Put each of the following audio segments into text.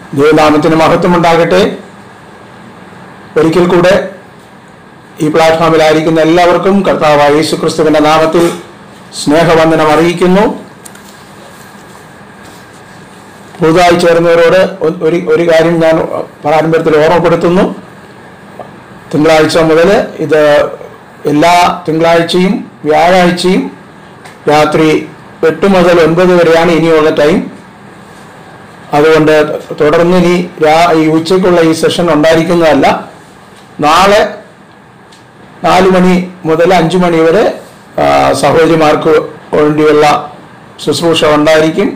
ദൈവനാമത്തിന് മഹത്വമുണ്ടാകട്ടെ. ഒരിക്കൽ കൂടെ ഈ പ്ലാറ്റ്ഫോമിലായിരിക്കുന്ന എല്ലാവർക്കും കർത്താവായ യേശുക്രിസ്തുവിന്റെ നാമത്തിൽ സ്നേഹവന്ദനം അറിയിക്കുന്നു. പുതുതായി ചേർന്നവരോട് ഒരു കാര്യം ഞാൻ പ്രാരംഭത്തിൽ ഓർമ്മപ്പെടുത്തുന്നു. തിങ്കളാഴ്ച മുതൽ ഇത് എല്ലാ തിങ്കളാഴ്ചയും വ്യാഴാഴ്ചയും രാത്രി 8 മുതൽ 9 വരെയാണ് ഇനിയുള്ള ടൈം. അതുകൊണ്ട് തുടർന്ന് ഇനി ഈ ഉച്ചയ്ക്കുള്ള ഈ സെഷൻ ഉണ്ടായിരിക്കുന്നതല്ല. നാളെ 4 മണി മുതൽ 5 മണി വരെ സഹോദരിമാർക്ക് വേണ്ടിയുള്ള ശുശ്രൂഷ ഉണ്ടായിരിക്കും.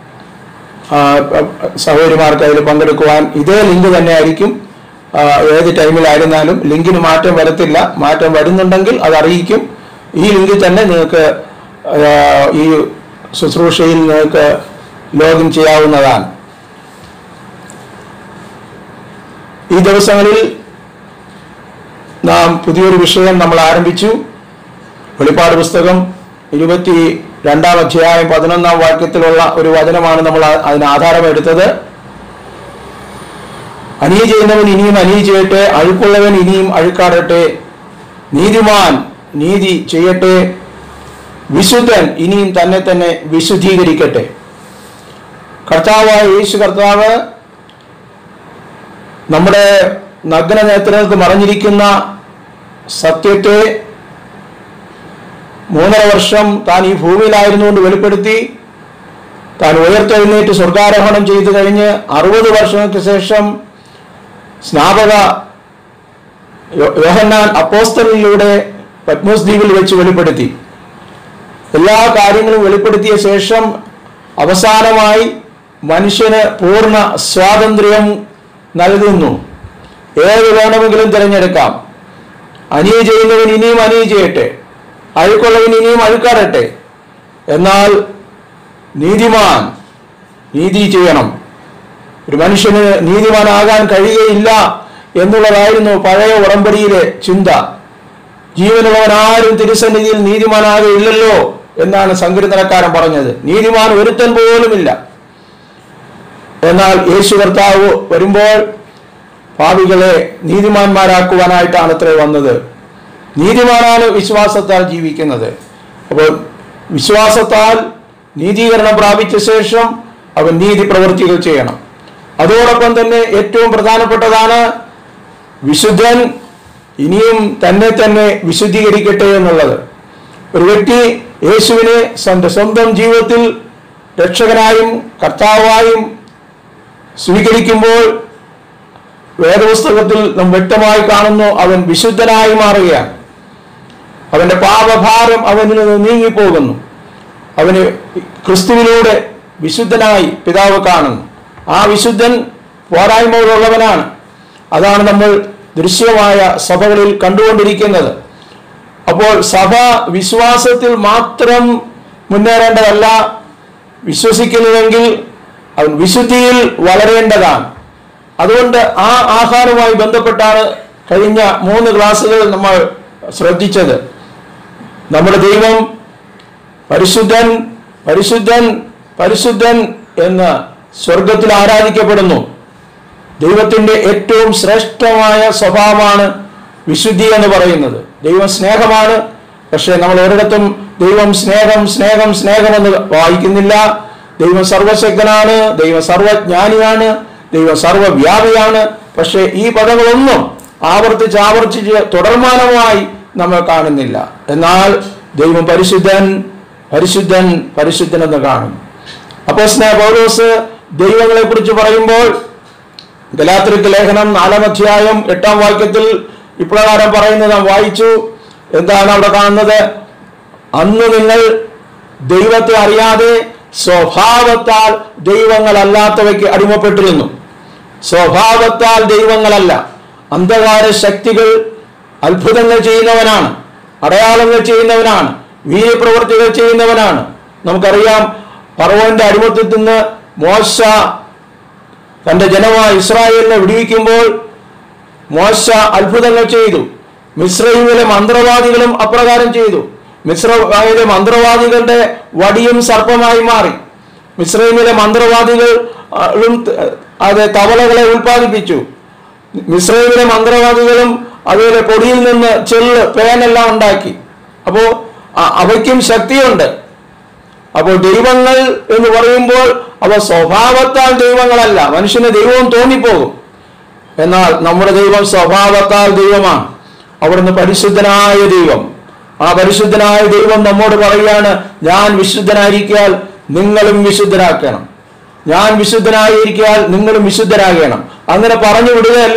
സഹോദരിമാർക്ക് അതിൽ പങ്കെടുക്കുവാൻ ഇതേ ലിങ്ക് തന്നെ ആയിരിക്കും. ഏത് ടൈമിലായിരുന്നാലും ലിങ്കിന് മാറ്റം വരത്തില്ല. മാറ്റം വരുന്നുണ്ടെങ്കിൽ അത് അറിയിക്കും. ഈ ലിങ്കിൽ തന്നെ നിങ്ങൾക്ക് ഈ ശുശ്രൂഷയിൽ നിങ്ങൾക്ക് ലോഗിൻ ചെയ്യാവുന്നതാണ്. ഈ ദിവസങ്ങളിൽ നാം പുതിയൊരു വിഷയം നമ്മൾ ആരംഭിച്ചു. വെളിപ്പാട് പുസ്തകം 22-ാം അധ്യായം 11-ാം വാക്യത്തിലുള്ള ഒരു വചനമാണ് നമ്മൾ അതിന് ആധാരമെടുത്തത്. അനീതി ചെയ്യുന്നവൻ ഇനിയും അനീതി ചെയ്യട്ടെ, അഴുക്കുള്ളവൻ ഇനിയും അഴുക്കാടട്ടെ, നീതിമാൻ നീതി ചെയ്യട്ടെ, വിശുദ്ധൻ ഇനിയും തന്നെ തന്നെ വിശുദ്ധീകരിക്കട്ടെ. കർത്താവായ യേശു കർത്താവ് നമ്മുടെ നഗ്ന നേത്രങ്ങൾക്ക് മറഞ്ഞിരിക്കുന്ന സത്യത്തെ 3.5 വർഷം താൻ ഈ ഭൂമിയിലായിരുന്നുകൊണ്ട് വെളിപ്പെടുത്തി. താൻ ഉയർത്തെഴുന്നേറ്റ് സ്വർഗാരോഹണം ചെയ്തു കഴിഞ്ഞ് 60 വർഷങ്ങൾക്ക് ശേഷം സ്നാപക യോഹന്നാൻ അപ്പോസ്തലനിലൂടെ പത്മോസ് ദ്വീപിൽ വെച്ച് വെളിപ്പെടുത്തി. എല്ലാ കാര്യങ്ങളും വെളിപ്പെടുത്തിയ ശേഷം അവസാനമായി മനുഷ്യന് പൂർണ്ണ സ്വാതന്ത്ര്യം നൽകുന്നു. ഏത് വേണമെങ്കിലും തിരഞ്ഞെടുക്കാം. അനീതി ചെയ്യുന്നവൻ ഇനിയും അനീതി ചെയ്യട്ടെ, അഴുക്കുള്ളവൻ ഇനിയും അഴുക്കാടട്ടെ, എന്നാൽ നീതിമാൻ നീതി ചെയ്യണം. ഒരു മനുഷ്യന് നീതിമാനാകാൻ കഴിയുകയില്ല എന്നുള്ളതായിരുന്നു പഴയ ഉടമ്പടിയിലെ ചിന്ത. ജീവനുള്ളവനാരും തിരുസന്നിധിയിൽ നീതിമാനാകയില്ലല്ലോ എന്നാണ് സങ്കീർത്തനക്കാരൻ പറഞ്ഞത്. നീതിമാൻ ഒരുത്തൻ പോലുമില്ല. എന്നാൽ യേശു കർത്താവ് വരുമ്പോൾ പാപികളെ നീതിമാന്മാരാക്കുവാനായിട്ടാണ് അത്രേ വന്നത്. നീതിമാനാണ് വിശ്വാസത്താൽ ജീവിക്കുന്നത്. അപ്പോൾ വിശ്വാസത്താൽ നീതീകരണം പ്രാപിച്ച ശേഷം അവൻ നീതി പ്രവൃത്തികൾ ചെയ്യണം. അതോടൊപ്പം തന്നെ ഏറ്റവും പ്രധാനപ്പെട്ടതാണ് വിശുദ്ധൻ ഇനിയും തന്നെ തന്നെ വിശുദ്ധീകരിക്കട്ടെ എന്നുള്ളത്. ഒരു വ്യക്തി യേശുവിനെ സ്വന്തം ജീവിതത്തിൽ രക്ഷകനായും കർത്താവായും സ്വീകരിക്കുമ്പോൾ വേദപുസ്തകത്തിൽ നാം വ്യക്തമായി കാണുന്നു, അവൻ വിശുദ്ധനായി മാറുകയാണ്. അവന്റെ പാപഭാരം അവനിൽ നിന്ന് നീങ്ങിപ്പോകുന്നു. അവന് ക്രിസ്തുവിലൂടെ വിശുദ്ധനായി പിതാവ് കാണുന്നു. ആ വിശുദ്ധൻ പോരായ്മകളുള്ളവനാണ്. അതാണ് നമ്മൾ ദൃശ്യമായ സഭകളിൽ കണ്ടുകൊണ്ടിരിക്കുന്നത്. അപ്പോൾ സഭ വിശ്വാസത്തിൽ മാത്രം മുന്നേറേണ്ടതല്ല. വിശ്വസിക്കുന്നുവെങ്കിൽ അവൻ വിശുദ്ധിയിൽ വളരേണ്ടതാണ്. അതുകൊണ്ട് ആ ആഹാരവുമായി ബന്ധപ്പെട്ടാണ് കഴിഞ്ഞ 3 ക്ലാസ്സുകൾ നമ്മൾ ശ്രദ്ധിച്ചത്. നമ്മുടെ ദൈവം പരിശുദ്ധൻ പരിശുദ്ധൻ പരിശുദ്ധൻ എന്ന് സ്വർഗത്തിൽ ആരാധിക്കപ്പെടുന്നു. ദൈവത്തിൻ്റെ ഏറ്റവും ശ്രേഷ്ഠമായ സ്വഭാവമാണ് വിശുദ്ധി എന്ന് പറയുന്നത്. ദൈവം സ്നേഹമാണ്. പക്ഷെ നമ്മൾ ഒരിടത്തും ദൈവം സ്നേഹം സ്നേഹം സ്നേഹമെന്ന് വായിക്കുന്നില്ല. ദൈവം സർവശക്തനാണ്, ദൈവം സർവജ്ഞാനിയാണ്, ദൈവം സർവവ്യാപിയാണ്. പക്ഷെ ഈ പദങ്ങളൊന്നും ആവർത്തിച്ച് തുടർമാനമായി നമ്മൾ കാണുന്നില്ല. എന്നാൽ ദൈവം പരിശുദ്ധൻ പരിശുദ്ധൻ പരിശുദ്ധൻ എന്ന് കാണും. അപ്പോസ്തലനായ പൗലോസ് ദൈവങ്ങളെ കുറിച്ച് പറയുമ്പോൾ ഗലാത്യർക്ക് ലേഖനം 4-ാം അധ്യായം 8-ാം വാക്യത്തിൽ ഇപ്രകാരം പറയുന്നത് നാം വായിച്ചു. എന്താണ് അവിടെ കാണുന്നത്? അന്ന് നിങ്ങൾ ദൈവത്തെ അറിയാതെ സ്വഭാവത്താൽ ദൈവങ്ങളല്ലാത്തവയ്ക്ക് അടിമപ്പെട്ടിരുന്നു. സ്വഭാവത്താൽ ദൈവങ്ങളല്ല. അന്ധകാര ശക്തികൾ അത്ഭുതങ്ങൾ ചെയ്യുന്നവനാണ്, അടയാളങ്ങൾ ചെയ്യുന്നവനാണ്, വീര്യപ്രവൃത്തികൾ ചെയ്യുന്നവനാണ്. നമുക്കറിയാം, ഫറവോന്റെ അടിമത്തത്തിൽ നിന്ന് മോശ തന്റെ ജനമായ ഇസ്രായേലിനെ വിടുവിക്കുമ്പോൾ മോശ അത്ഭുതങ്ങൾ ചെയ്തു. മിസ്രയീമിലെ മന്ത്രവാദികളും അപ്രകാരം ചെയ്തു. മിസ്രയീമിലെ മന്ത്രവാദികളുടെ വടിയും സർപ്പമായി മാറി. മിസ്രൈമിലെ മന്ത്രവാദികളും തവളകളെ ഉൽപ്പാദിപ്പിച്ചു. മിസ്രൈമിലെ മന്ത്രവാദികളും അതുപോലെ പൊടിയിൽ നിന്ന് പേനെല്ലാം ഉണ്ടാക്കി. അപ്പോൾ അവയ്ക്കും ശക്തിയുണ്ട്. അപ്പോൾ ദൈവങ്ങൾ എന്ന് പറയുമ്പോൾ അവ സ്വഭാവത്താൽ ദൈവങ്ങളല്ല. മനുഷ്യന് ദൈവവും തോന്നിപ്പോകും. എന്നാൽ നമ്മുടെ ദൈവം സ്വഭാവത്താൽ ദൈവമാണ്. അവിടുന്ന് പരിശുദ്ധനായ ദൈവം. ആ പരിശുദ്ധനായ ദൈവം നമ്മോട് പറയുകയാണ്, ഞാൻ വിശുദ്ധനായിരിക്കാൻ നിങ്ങളും വിശുദ്ധരാക്കണം, ഞാൻ വിശുദ്ധനായിരിക്കാൻ നിങ്ങളും വിശുദ്ധരാകണം. അങ്ങനെ പറഞ്ഞു വിടുകയല്ല,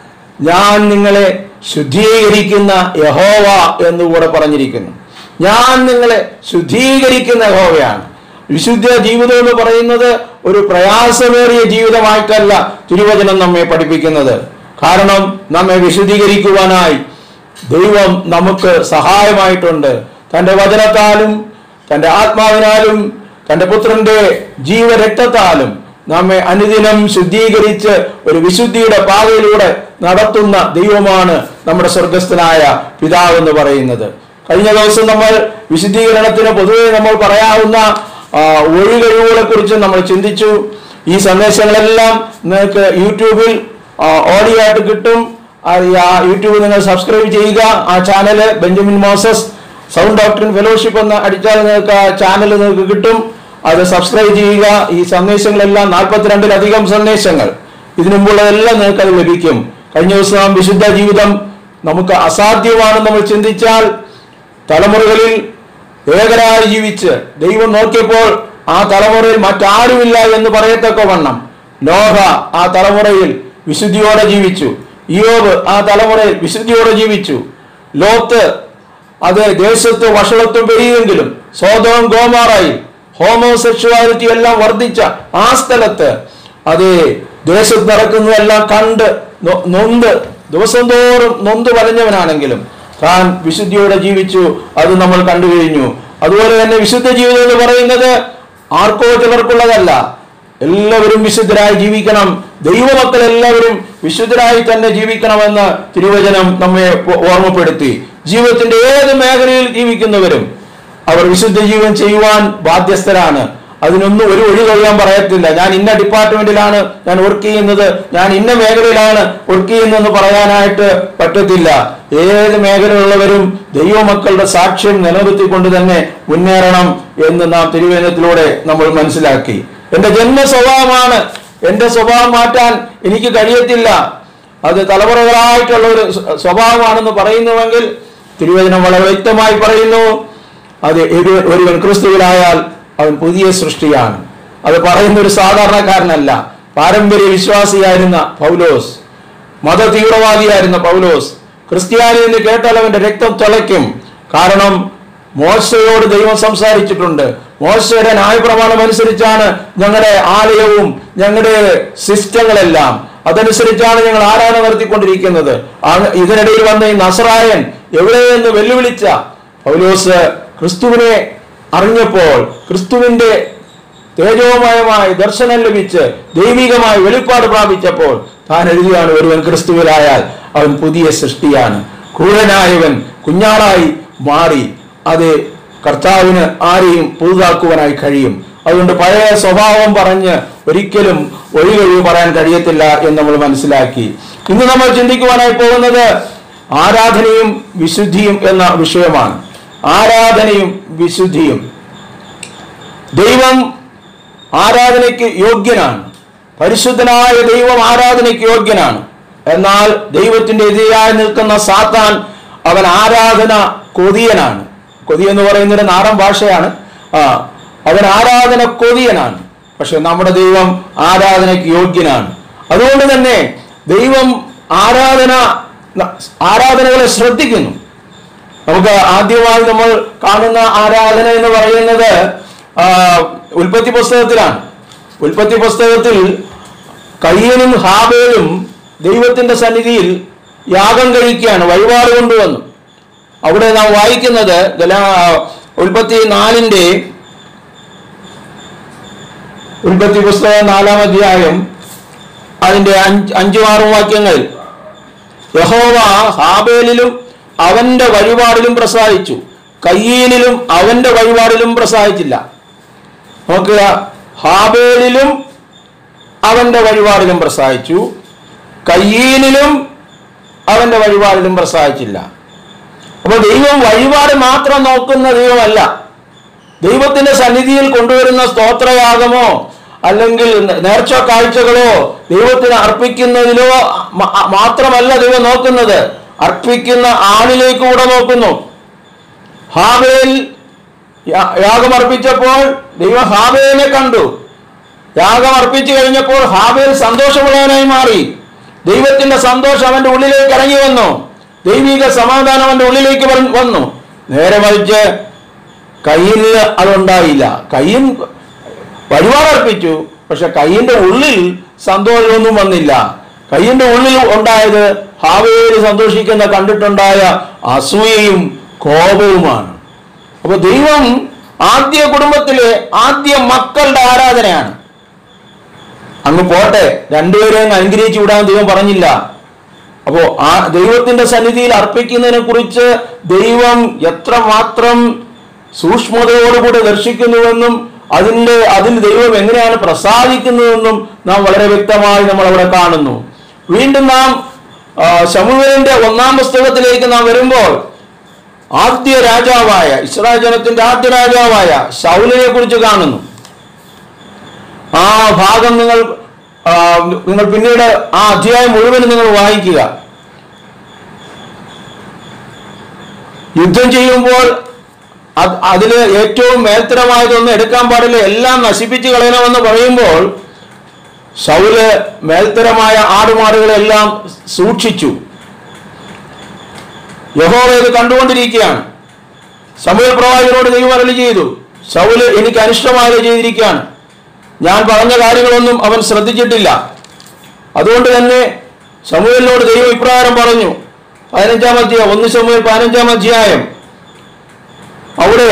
ഞാൻ നിങ്ങളെ ശുദ്ധീകരിക്കുന്ന യഹോവ എന്നുകൂടെ പറഞ്ഞിരിക്കുന്നു. ഞാൻ നിങ്ങളെ ശുദ്ധീകരിക്കുന്ന യഹോവയാണ്. വിശുദ്ധ ജീവിതം എന്ന് പറയുന്നത് ഒരു പ്രയാസമേറിയ ജീവിതമായിട്ടല്ല തിരുവചനം നമ്മെ പഠിപ്പിക്കുന്നത്. കാരണം നമ്മെ വിശുദ്ധീകരിക്കുവാനായി ദൈവം നമുക്ക് സഹായമായിട്ടുണ്ട്. തൻ്റെ വചനത്താലും തൻ്റെ ആത്മാവിനാലും തൻ്റെ പുത്രന്റെ ജീവരക്തത്താലും നമ്മെ അനുദിനം ശുദ്ധീകരിച്ച് ഒരു വിശുദ്ധിയുടെ പാതയിലൂടെ നടത്തുന്ന ദൈവമാണ് നമ്മുടെ സ്വർഗസ്ഥനായ പിതാവ് എന്ന് പറയുന്നത്. കഴിഞ്ഞ ദിവസം നമ്മൾ വിശുദ്ധീകരണത്തിന് പൊതുവെ നമ്മൾ പറയാവുന്ന ഒഴികഴിവുകളെ കുറിച്ച് നമ്മൾ ചിന്തിച്ചു. ഈ സന്ദേശങ്ങളെല്ലാം നിങ്ങൾക്ക് യൂട്യൂബിൽ ഓഡിയോ ആയിട്ട് കിട്ടും. യൂട്യൂബിൽ നിങ്ങൾ സബ്സ്ക്രൈബ് ചെയ്യുക. ആ channel Benjamin Moses sound doctrine fellowship എന്ന് അടിച്ചാൽ നിങ്ങൾക്ക് ആ ചാനൽ നിങ്ങൾക്ക് കിട്ടും. അത് സബ്സ്ക്രൈബ് ചെയ്യുക. ഈ സന്ദേശങ്ങളെല്ലാം 42-ലധികം സന്ദേശങ്ങൾ, ഇതിനു മുമ്പുള്ളതെല്ലാം നിങ്ങൾക്ക് അത് ലഭിക്കും. കഴിഞ്ഞ ദിവസം വിശുദ്ധ ജീവിതം നമുക്ക് അസാധ്യമാണെന്ന് നമ്മൾ ചിന്തിച്ചാൽ തലമുറകളിൽ ഏകരായി ജീവിച്ച് ദൈവം നോക്കിയപ്പോൾ ആ തലമുറയിൽ മറ്റാരുമില്ല എന്ന് പറയത്തക്കവണ്ണം നോഹ ആ തലമുറയിൽ വിശുദ്ധിയോടെ ജീവിച്ചു. ഇയ്യോബ് ആ തലമുറയിൽ വിശുദ്ധിയോടെ ജീവിച്ചു. ലോത്ത് അത് ദേശത്ത് വഷളത്വം പെരുകിയെങ്കിലും സോദോം ഗോമോറയിൽ ഹോമോസെക്ഷുവാലിറ്റി എല്ലാം വർദ്ധിച്ച ആ സ്ഥലത്ത് അത് ദേശത്ത് നടക്കുന്നതെല്ലാം കണ്ട് ദിവസം തോറും നൊന്ത് വലഞ്ഞവനാണെങ്കിലും താൻ വിശുദ്ധിയോടെ ജീവിച്ചു. അത് നമ്മൾ കണ്ടു കഴിഞ്ഞു. അതുപോലെ തന്നെ വിശുദ്ധ ജീവിതം എന്ന് പറയുന്നത് ആർക്കോ ചിലർക്കുള്ളതല്ല. എല്ലാവരും വിശുദ്ധരായി ജീവിക്കണം. ദൈവമക്കൾ എല്ലാവരും വിശുദ്ധരായി തന്നെ ജീവിക്കണമെന്ന് തിരുവചനം നമ്മെ ഓർമ്മപ്പെടുത്തി. ജീവിതത്തിന്റെ ഏത് മേഖലയിൽ ജീവിക്കുന്നവരും അവർ വിശുദ്ധ ജീവൻ ചെയ്യുവാൻ ബാധ്യസ്ഥരാണ്. അതിനൊന്നും ഒരു ഒഴി കഴിയാൻ പറയത്തില്ല. ഞാൻ ഇന്ന ഡിപ്പാർട്ട്മെന്റിലാണ് ഞാൻ വർക്ക് ചെയ്യുന്നത്, ഞാൻ ഇന്ന മേഖലയിലാണ് വർക്ക് ചെയ്യുന്നതെന്ന് പറയാനായിട്ട് പറ്റത്തില്ല. ഏത് മേഖലയിലുള്ളവരും ദൈവമക്കളുടെ സാക്ഷ്യം നിലനിർത്തിക്കൊണ്ട് തന്നെ മുന്നേറണം എന്ന് നാം തിരുവചനത്തിലൂടെ നമ്മൾ മനസ്സിലാക്കി. എന്റെ ജന്മ സ്വഭാവമാണ്, എന്റെ സ്വഭാവം മാറ്റാൻ എനിക്ക് കഴിയത്തില്ല, അത് തലമുറകളായിട്ടുള്ള ഒരു സ്വഭാവമാണെന്ന് പറയുന്നുവെങ്കിൽ തിരുവചനം വളരെ വ്യക്തമായി പറയുന്നു, അത് ഒരുവൻ ക്രിസ്തുവിലായാൽ അവൻ പുതിയ സൃഷ്ടിയാണ്. അത് പറയുന്ന ഒരു സാധാരണക്കാരനല്ല. പാരമ്പര്യ വിശ്വാസിയായിരുന്ന പൗലോസ്, മത തീവ്രവാദിയായിരുന്ന പൗലോസ് ക്രിസ്ത്യാനി എന്ന് കേട്ടാൽ അവന്റെ രക്തം തിളയ്ക്കും. കാരണം മോശയോട് ദൈവം സംസാരിച്ചിട്ടുണ്ട്. മോശയുടെ ന്യായപ്രമാണം അനുസരിച്ചാണ് ഞങ്ങളുടെ ആലയവും ഞങ്ങളുടെ സിസ്റ്റങ്ങളെല്ലാം, അതനുസരിച്ചാണ് ഞങ്ങൾ ആരാധന നടത്തിക്കൊണ്ടിരിക്കുന്നത്. ഇതിനിടയിൽ വന്ന ഈ നസറായൻ എവിടെയെന്ന് വെല്ലുവിളിച്ച പൗലോസ് ക്രിസ്തുവിനെ അറിഞ്ഞപ്പോൾ, ക്രിസ്തുവിന്റെ തേജോമയമായ ദർശനം ലഭിച്ച് ദൈവികമായ വെളിപ്പാട് പ്രാപിച്ചപ്പോൾ താൻ എഴുതിയാണ്, ഒരുവൻ ക്രിസ്തുവിലായാൽ അവൻ പുതിയ സൃഷ്ടിയാണ്. ക്രൂരനായവൻ കുഞ്ഞാടായി മാറി. അത് കർത്താവിന് ആരെയും പുതുതാക്കുവാനായി കഴിയും. അതുകൊണ്ട് പഴയ സ്വഭാവം പറഞ്ഞ് ഒരിക്കലും ഒഴികഴിവ് പറയാൻ കഴിയത്തില്ല എന്ന് നമ്മൾ മനസ്സിലാക്കി. ഇന്ന് നമ്മൾ ചിന്തിക്കുവാനായി പോകുന്നത് ആരാധനയും വിശുദ്ധിയും എന്ന വിഷയമാണ്. ആരാധനയും വിശുദ്ധിയും. ദൈവം ആരാധനയ്ക്ക് യോഗ്യനാണ്. പരിശുദ്ധനായ ദൈവം ആരാധനയ്ക്ക് യോഗ്യനാണ്. എന്നാൽ ദൈവത്തിന്റെ എതിരായി നിൽക്കുന്ന സാത്താൻ അവൻ ആരാധന കൊതിയനാണ്. കൊതി എന്ന് പറയുന്നത് നാടൻ ഭാഷയാണ്. അവൻ ആരാധന കൊതിയനാണ്. പക്ഷെ നമ്മുടെ ദൈവം ആരാധനയ്ക്ക് യോഗ്യനാണ്. അതുകൊണ്ട് തന്നെ ദൈവം ആരാധനകളെ ശ്രദ്ധിക്കുന്നു. നമുക്ക് ആദ്യമായി നമ്മൾ കാണുന്ന ആരാധന എന്ന് പറയുന്നത് ഉൽപ്പത്തി പുസ്തകത്തിലാണ്. ഉൽപ്പത്തി പുസ്തകത്തിൽ കയ്യനും ഹാബേലും ദൈവത്തിന്റെ സന്നിധിയിൽ യാഗം കഴിക്കുകയാണ്, വഴിപാട് കൊണ്ടുവന്നു. അവിടെ നാം വായിക്കുന്നത് ഉൽപ്പത്തി 4 ഉൽപ്പത്തി പുസ്തകം 4-ാം അധ്യായം അതിന്റെ 5-6 വാക്യങ്ങളിൽ യഹോവ ഹാബേലിലും അവന്റെ വഴിപാടിലും പ്രസാദിച്ചു, കയ്യീനിലും അവന്റെ വഴിപാടിലും പ്രസാദിച്ചില്ല. നോക്കുക, ഹാബേലിലും അവന്റെ വഴിപാടിലും പ്രസാദിച്ചു, കയ്യീനിലും അവന്റെ വഴിപാടിലും പ്രസാദിച്ചില്ല. അപ്പോൾ ദൈവം വഴിപാട് മാത്രം നോക്കുന്ന ദൈവമല്ല. ദൈവത്തിന്റെ സന്നിധിയിൽ കൊണ്ടുവരുന്ന സ്തോത്രയാഗമോ അല്ലെങ്കിൽ നേർച്ച കാഴ്ചകളോ ദൈവത്തിന് അർപ്പിക്കുന്നതിലോ മാത്രമല്ല ദൈവം നോക്കുന്നത്, അർപ്പിക്കുന്ന ആളിലേക്ക് കൂടെ നോക്കുന്നു. ഹാബേൽ യാഗം അർപ്പിച്ചപ്പോൾ ദൈവം ഹാബേലിനെ കണ്ടു. യാഗം അർപ്പിച്ചു കഴിഞ്ഞപ്പോൾ ഹാബേൽ സന്തോഷമുള്ളവനായി മാറി. ദൈവത്തിന്റെ സന്തോഷം അവന്റെ ഉള്ളിലേക്ക് ഇറങ്ങി വന്നു. ദൈവിക സമാധാനം അവന്റെ ഉള്ളിലേക്ക് വന്നു. നേരെ മറിച്ച് കയ്യിന് അതുണ്ടായില്ല. കയ്യൻ വഴിപാട് അർപ്പിച്ചു, പക്ഷെ കയ്യിന്റെ ഉള്ളിൽ സന്തോഷമൊന്നും വന്നില്ല. കയ്യിന്റെ ഉള്ളിൽ ഉണ്ടായത് ഹാബേൽ സന്തോഷിക്കുന്ന കണ്ടിട്ടുണ്ടായ അസൂയയും കോപവുമാണ്. അപ്പൊ ദൈവം ആദ്യ കുടുംബത്തിലെ ആദ്യ മക്കളുടെ ആരാധനയാണ്. അങ്ങ് പോട്ടെ, രണ്ടുപേരെയും അനുഗ്രഹിച്ചു വിടാൻ ദൈവം പറഞ്ഞില്ല. അപ്പോ ആ ദൈവത്തിന്റെ സന്നിധിയിൽ അർപ്പിക്കുന്നതിനെ കുറിച്ച് ദൈവം എത്രമാത്രം സൂക്ഷ്മതയോടുകൂടി ദർശിക്കുന്നുവെന്നും അതിൽ ദൈവം എങ്ങനെയാണ് പ്രസാദിക്കുന്നതെന്നും നാം വളരെ വ്യക്തമായി നമ്മൾ അവിടെ കാണുന്നു. വീണ്ടും നാം ശമൂവേലിന്റെ 1-ാം പുസ്തകത്തിലേക്ക് നാം വരുമ്പോൾ ആദ്യ രാജാവായ ഇസ്രായേൽ ജനത്തിന്റെ ആദ്യ രാജാവായ ശൗലിനെ കുറിച്ച് കാണുന്നു. ആ ഭാഗം നിങ്ങൾ പിന്നീട് ആ അധ്യായം മുഴുവനും നിങ്ങൾ വായിക്കുക. യുദ്ധം ചെയ്യുമ്പോൾ അതില് ഏറ്റവും മേൽത്തരമായതൊന്നും എടുക്കാൻ പാടില്ല, എല്ലാം നശിപ്പിച്ചു കളയണമെന്ന് പറയുമ്പോൾ ശൗല് മേൽത്തരമായ ആടുമാടുകളെല്ലാം സൂക്ഷിച്ചു. യഹോവ ഇത് കണ്ടുകൊണ്ടിരിക്കുകയാണ്. ശമൂവേൽ പ്രവാചകനോട് ദൈവം അരുളി ചെയ്തു, ശൗല് എനിക്ക് അനിഷ്ടമായത് ചെയ്തിരിക്കുകയാണ്. ഞാൻ പറഞ്ഞ കാര്യങ്ങളൊന്നും അവൻ ശ്രദ്ധിച്ചിട്ടില്ല. അതുകൊണ്ട് തന്നെ ശമൂവേലിനോട് ദൈവം ഇപ്രകാരം പറഞ്ഞു. 15-ാം അധ്യായം 1 ശമൂവേൽ 15-ാം അധ്യായം. അവിടെ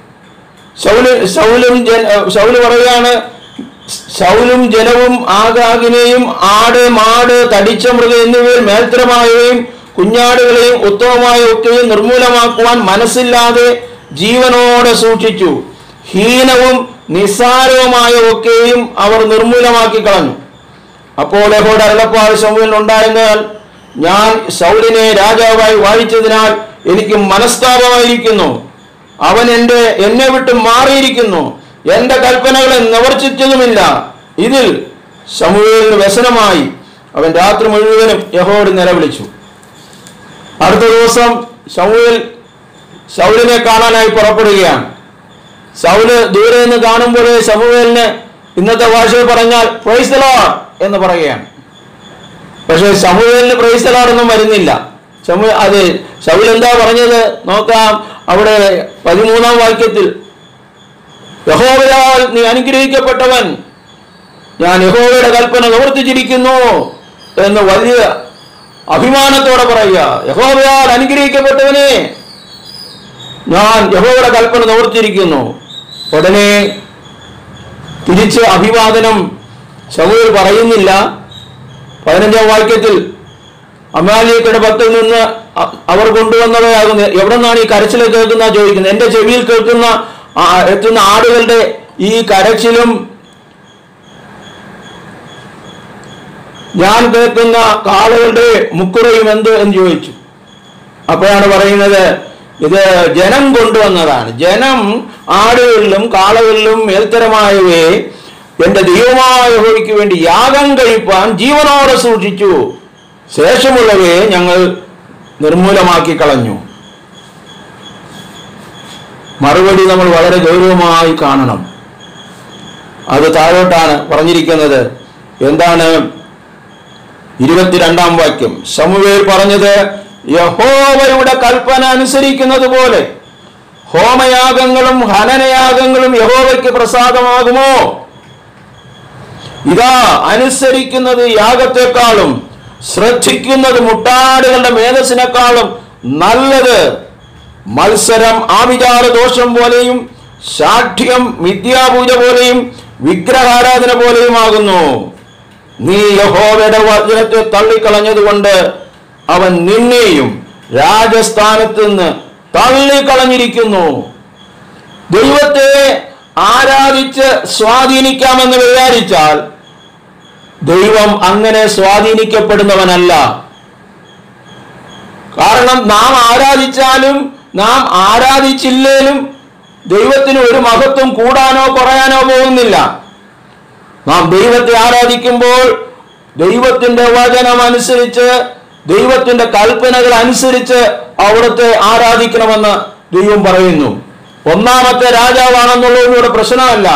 ശൗല് പറയുകയാണ്, ശൗലും ജനവും ആഗാഗിനെയും ആട് മാട് തടിച്ച മൃഗം എന്നിവയിൽ മേൽത്തരമായവയും കുഞ്ഞാടുകളെയും ഉത്തമമായ ഒക്കെയും നിർമൂലമാക്കുവാൻ മനസ്സില്ലാതെ ജീവനോടെ സൂക്ഷിച്ചു. ഹീനവും നിസ്സാരവുമായ ഒക്കെയും അവർ നിർമൂലമാക്കി കളഞ്ഞു. അപ്പോൾ യഹോവയുടെ അരുളപ്പാട് ശമൂവേലിന് ഉണ്ടായെന്നാൽ, ഞാൻ ശൗലിനെ രാജാവായി വാഴിച്ചതിനാൽ എനിക്ക് മനസ്താപമായിരിക്കുന്നു. അവൻ എന്നെ വിട്ട് മാറിയിരിക്കുന്നു. എന്റെ കൽപ്പനകളെ നിവർത്തിച്ചതുമില്ല. ഇതിൽ ശമൂവേലിന് വ്യസനമായി. അവൻ രാത്രി മുഴുവനും യഹോവയോട് നിലവിളിച്ചു. അടുത്ത ദിവസം ശമൂവേൽ ശൗലിനെ കാണാനായി പുറപ്പെടുകയാണ്. ശൗല് ദൂരെ നിന്ന് കാണുമ്പോൾ ശമൂവേലിന് ഇന്നത്തെ ഭാഷയിൽ പറഞ്ഞാൽ പ്രൈസ് ദി ലോർഡ് എന്ന് പറയുകയാണ്. പക്ഷെ ശമൂവേലിന് പ്രൈസ് ദി ലോർഡ് ഒന്നും വരുന്നില്ല. ശൗൽ എന്താ പറഞ്ഞത് നോക്കാം. അവിടെ 13-ാം വാക്യത്തിൽ, യഹോവയാൽ നീ അനുഗ്രഹിക്കപ്പെട്ടവൻ, ഞാൻ യഹോവയുടെ കൽപ്പന നിവർത്തിച്ചിരിക്കുന്നു എന്ന് വലിയ അഭിമാനത്തോടെ പറയുക. യഹോവയാൽ അനുഗ്രഹിക്കപ്പെട്ടവനെ, ഞാൻ യഹോവയുടെ കൽപ്പന നിവർത്തിച്ചിരിക്കുന്നു. ഉടനെ തിരിച്ച് അഭിവാദനം ശമൂവേൽ പറയുന്നില്ല. 15-ാം വാക്യത്തിൽ, അമാലേക്കയുടെ പക്കൽ നിന്ന് അവർ കൊണ്ടുവന്നവയാകുന്നു. എവിടെ നിന്നാണ് ഈ കരച്ചിൽ കേൾക്കുന്ന ചോദിക്കുന്നത്. എന്റെ ചെവിയിൽ എത്തുന്ന ആടുകളുടെ ഈ കരച്ചിലും ഞാൻ കേൾക്കുന്ന കാളകളുടെ മുക്കുറയും എന്ത് എന്ന് ചോദിച്ചു. അപ്പോഴാണ് പറയുന്നത്, ഇത് ജനം കൊണ്ടുവന്നതാണ്. ജനം ആടുകളിലും കാളകളിലും മേൽത്തരമായവയെ എന്റെ ദൈവമായ യഹോവയ്ക്ക് വേണ്ടി യാഗം കഴിപ്പാൻ ജീവനോടെ സൂക്ഷിച്ചു. ശേഷമുള്ളവയെ ഞങ്ങൾ നിർമൂലമാക്കി കളഞ്ഞു. മറുപടി നമ്മൾ വളരെ ഗൗരവമായി കാണണം. അത് താഴോട്ടാണ് പറഞ്ഞിരിക്കുന്നത്. എന്താണ്? 22-ാം വാക്യം. ശമൂവേൽ പറഞ്ഞത്, യഹോവയുടെ കൽപ്പന അനുസരിക്കുന്നത് പോലെ ഹോമയാഗങ്ങളും ഹനനയാഗങ്ങളും യഹോവയ്ക്ക് പ്രസാദമാകുമോ? ഇതാ, അനുസരിക്കുന്നത് യാഗത്തെക്കാളും ശ്രദ്ധിക്കുന്നത് മുട്ടാടുകളുടെ മേധസ്സിനേക്കാളും നല്ലത്. മത്സരം ആഭിചാര ദോഷം പോലെയും ശാഠ്യം മിഥ്യാപൂജ പോലെയും വിഗ്രഹാരാധന പോലെയുമാകുന്നു. നീ യഹോവയുടെ വചനത്തെ തള്ളിക്കളഞ്ഞതുകൊണ്ട് അവൻ നിന്നെയും രാജസ്ഥാനത്ത് നിന്ന് തള്ളിക്കളഞ്ഞിരിക്കുന്നു. ദൈവത്തെ ആരാധിച്ച് സ്വാധീനിക്കാമെന്ന് വിചാരിച്ചാൽ ദൈവം അങ്ങനെ സ്വാധീനിക്കപ്പെടുന്നവനല്ല. കാരണം നാം ആരാധിച്ചാലും നാം ആരാധിച്ചില്ലേലും ദൈവത്തിന് ഒരു മഹത്വം കൂടാനോ കുറയാനോ പോകുന്നില്ല. നാം ദൈവത്തെ ആരാധിക്കുമ്പോൾ ദൈവത്തിന്റെ വചനം അനുസരിച്ച്, ദൈവത്തിന്റെ കൽപ്പനകൾ അനുസരിച്ച് അവിടുത്തെ ആരാധിക്കണമെന്ന് ദൈവം പറയുന്നു. ഒന്നാമത്തെ രാജാവാണെന്നുള്ളതിലൂടെ പ്രശ്നമല്ല.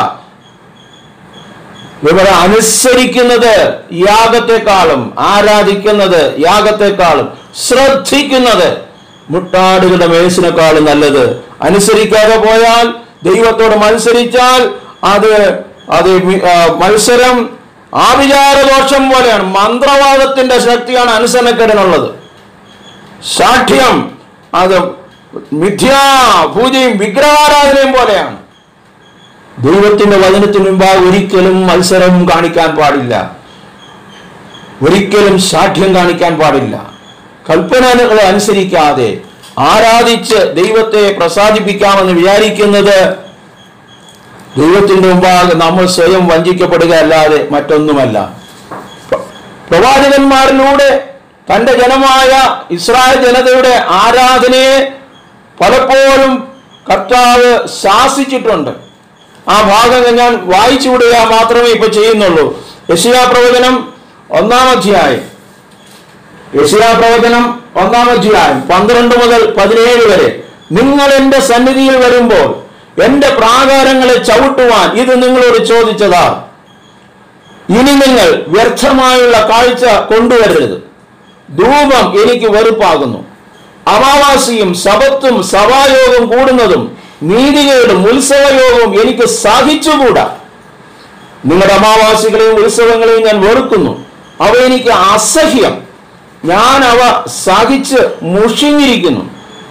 ഇവിടെ അനുസരിക്കുന്നത് യാഗത്തെക്കാളും, ആരാധിക്കുന്നത് യാഗത്തെക്കാളും, ശ്രദ്ധിക്കുന്നത് മുട്ടാടുകളുടെ മേസിനേക്കാളും നല്ലത്. അനുസരിക്കാതെ പോയാൽ, ദൈവത്തോട് മത്സരിച്ചാൽ അത് മത്സരം ആഭിചാരദോഷം പോലെയാണ്. മന്ത്രവാദത്തിന്റെ ശക്തിയാണ് അനുസരണക്കേടിനുള്ളത്. സാഠ്യം അത് മിഥ്യാപൂജയും വിഗ്രഹാരാധനയും പോലെയാണ്. ദൈവത്തിന്റെ വചനത്തിന് മുമ്പാകെ ഒരിക്കലും മത്സരം കാണിക്കാൻ പാടില്ല, ഒരിക്കലും സാഠ്യം കാണിക്കാൻ പാടില്ല. കൽപ്പനകളെ അനുസരിക്കാതെ ആരാധിച്ച് ദൈവത്തെ പ്രസാദിപ്പിക്കാമെന്ന് വിചാരിക്കുന്നത് ദൈവത്തിന്റെ മുമ്പാകെ നമ്മൾ സ്വയം വഞ്ചിക്കപ്പെടുക അല്ലാതെ മറ്റൊന്നുമല്ല. പ്രവാചകന്മാരിലൂടെ തന്റെ ജനമായ ഇസ്രായേൽ ജനതയുടെ ആരാധനയെ പലപ്പോഴും കർത്താവ് ശാസിച്ചിട്ടുണ്ട്. ആ ഭാഗം ഞാൻ വായിച്ചു വിടുക മാത്രമേ ഇപ്പൊ ചെയ്യുന്നുള്ളൂ. യെശയ്യാ പ്രവചനം 1-ാം അധ്യായം, യെശയ്യാ പ്രവചനം 1-ാം അധ്യായം 12 മുതൽ 17 വരെ. നിങ്ങൾ എന്റെ സന്നിധിയിൽ വരുമ്പോൾ എന്റെ പ്രാകാരങ്ങളെ ചവിട്ടുവാൻ ഇത് നിങ്ങളോട് ചോദിച്ചതാ. ഇനി നിങ്ങൾ വ്യർത്ഥമായുള്ള കാഴ്ച കൊണ്ടുവരരുത്. ധൂപം എനിക്ക് വെറുപ്പാകുന്നു. അമാവാസിയും സബത്തും സഭായോഗം കൂടുന്നതും നീതികേടും ഉത്സവയോഗവും എനിക്ക് സഹിച്ചുകൂടാ. നിങ്ങളുടെ അമാവാസികളെയും ഉത്സവങ്ങളെയും ഞാൻ വെറുക്കുന്നു. അവ എനിക്ക് അസഹ്യം. ഞാൻ അവ സഹിച്ച് മുഷിഞ്ഞിരിക്കുന്നു.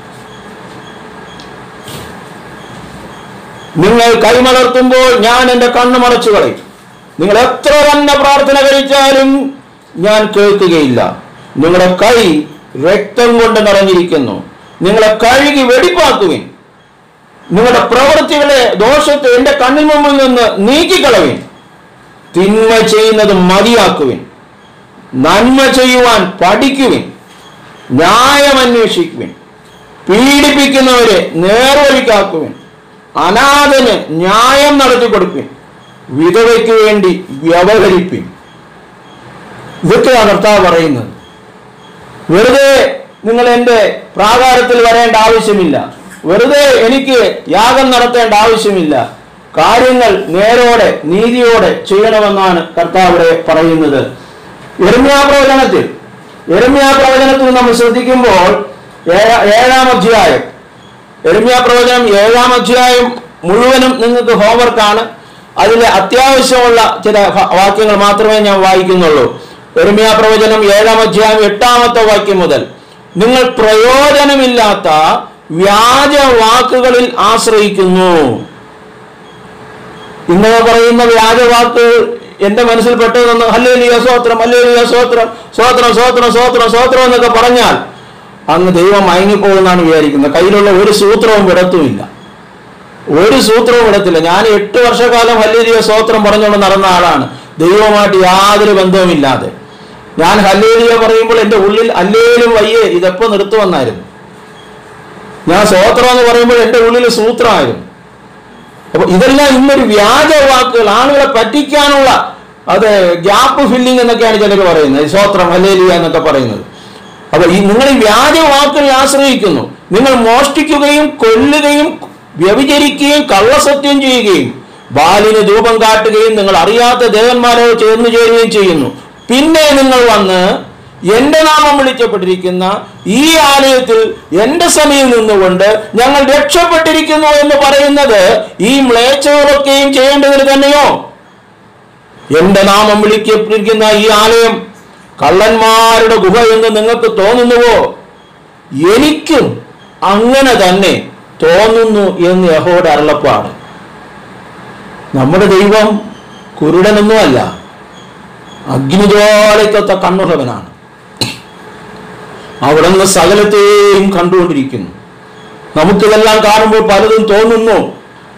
നിങ്ങൾ കൈമലർത്തുമ്പോൾ ഞാൻ എൻ്റെ കണ്ണ് മറച്ചു കളയും. നിങ്ങൾ എത്ര തന്നെ പ്രാർത്ഥന കഴിച്ചാലും ഞാൻ കേൾക്കുകയില്ല. നിങ്ങളുടെ കൈ രക്തം കൊണ്ട് നിറഞ്ഞിരിക്കുന്നു. നിങ്ങളെ കഴുകി വെടിപ്പാക്കുവിൻ. നിങ്ങളുടെ പ്രവൃത്തികളെ, ദോഷത്തെ എൻ്റെ കണ്ണിൽ മുമ്പിൽ നിന്ന് നീക്കിക്കളവിൻ. തിന്മ ചെയ്യുന്നത് മതിയാക്കുവിൻ. നന്മ ചെയ്യുവാൻ പഠിക്കുവിൻ. ന്യായം അന്വേഷിക്കുവിൻ. പീഡിപ്പിക്കുന്നവരെ നേർവഴിക്കാക്കുവിൻ. അനാഥന് ന്യായം നടത്തി കൊടുപ്പിൻ. വിധവയ്ക്ക് വേണ്ടി വ്യവഹരിപ്പിൻ. ഇതൊക്കെയാണ് കർത്താവ് പറയുന്നത്. വെറുതെ നിങ്ങൾ എൻ്റെ പ്രാകാരത്തിൽ വരേണ്ട ആവശ്യമില്ല. വെറുതെ എനിക്ക് യാഗം നടത്തേണ്ട ആവശ്യമില്ല. കാര്യങ്ങൾ നേരോടെ നീതിയോടെ ചെയ്യണമെന്നാണ് കർത്താവ് പറയുന്നത്. യിരെമ്യാ പ്രവചനത്തിൽ നമ്മൾ ശ്രദ്ധിക്കുമ്പോൾ 7-ാം അധ്യായം, യിരെമ്യാ പ്രവചനം 7-ാം അധ്യായം മുഴുവനും നിങ്ങൾക്ക് ഹോംവർക്കാണ്. അതിൽ അത്യാവശ്യമുള്ള ചില വാക്യങ്ങൾ മാത്രമേ ഞാൻ വായിക്കുന്നുള്ളൂ. യിരെമ്യാ പ്രവചനം 7-ാം അധ്യായം 8-ാമത്തെ വാക്യം മുതൽ, നിങ്ങൾ പ്രയോജനമില്ലാത്ത വ്യാജ വാക്കുകളിൽ ആശ്രയിക്കുന്നു. ഇങ്ങനെ പറയുന്ന വ്യാജവാക്കുകൾ എന്റെ മനസ്സിൽ പെട്ടതെന്ന് ഹല്ലേലൂയ സ്തോത്രം, ഹല്ലേലൂയ സ്തോത്രം, സ്തോത്രം സ്തോത്രം സ്തോത്രം സ്തോത്രം എന്നൊക്കെ പറഞ്ഞാൽ അങ്ങ് ദൈവം മയങ്ങിപ്പോകുന്നാണ് വിചാരിക്കുന്നത്. കയ്യിലുള്ള ഒരു സൂത്രവും വിടത്തുമില്ല, ഒരു സൂത്രവും വിടത്തില്ല. ഞാൻ 8 വർഷക്കാലം ഹല്ലേലൂയ സ്തോത്രം പറഞ്ഞുകൊണ്ട് നടന്ന ആളാണ്, ദൈവവുമായിട്ട് യാതൊരു ബന്ധവുമില്ലാതെ. ഞാൻ ഹല്ലേലൂയ പറയുമ്പോൾ എൻ്റെ ഉള്ളിൽ അല്ലേലും വയ്യേ ഇതെപ്പോ നിർത്തുവന്നായിരുന്നു. ഞാൻ സ്തോത്രം എന്ന് പറയുമ്പോൾ എൻ്റെ ഉള്ളിൽ സൂത്രമായിരുന്നു. അപ്പൊ ഇതെല്ലാം ഇന്നൊരു വ്യാജ വാക്കുകൾ, ആളുകളെ പറ്റിക്കാനുള്ള, അത് ഗ്യാപ്പ് ഫില്ലിംഗ് എന്നൊക്കെയാണ് ചിലർ പറയുന്നത്, സ്തോത്രം ഹല്ലേലൂയ എന്നൊക്കെ പറയുന്നത്. അപ്പൊ നിങ്ങൾ ഈ വ്യാജ വാക്കുകളിൽ ആശ്രയിക്കുന്നു. നിങ്ങൾ മോഷ്ടിക്കുകയും കൊല്ലുകയും വ്യഭിചരിക്കുകയും കള്ളസത്യം ചെയ്യുകയും ബാലിന് ധൂപം കാട്ടുകയും നിങ്ങൾ അറിയാത്ത ദേവന്മാരോട് ചേർന്ന് ചേരുകയും ചെയ്യുന്നു. പിന്നെ നിങ്ങൾ വന്ന് എന്റെ നാമം വിളിക്കപ്പെട്ടിരിക്കുന്ന ഈ ആലയത്തിൽ എന്റെ സമയം നിന്നുകൊണ്ട് ഞങ്ങൾ രക്ഷപ്പെട്ടിരിക്കുന്നു എന്ന് പറയുന്നത് ഈ മ്ലേച്ഛകളൊക്കെയും ചെയ്യേണ്ടതിന് തന്നെയോ? എന്റെ നാമം വിളിക്കപ്പെട്ടിരിക്കുന്ന ഈ ആലയം കള്ളന്മാരുടെ ഗുഹ എന്ന് നിങ്ങൾക്ക് തോന്നുന്നുവോ? എനിക്കും അങ്ങനെ തന്നെ തോന്നുന്നു എന്ന് യഹോവയുടെ അരുളപ്പാട്. നമ്മുടെ ദൈവം കുരുടനൊന്നുമല്ല, അഗ്നിജ്വാലയ്ക്കൊത്ത കണ്ണുള്ളവനാണ്. അവിടുന്ന് സകലത്തെയും കണ്ടുകൊണ്ടിരിക്കുന്നു. നമുക്കിതെല്ലാം കാണുമ്പോൾ പലതും തോന്നുന്നു,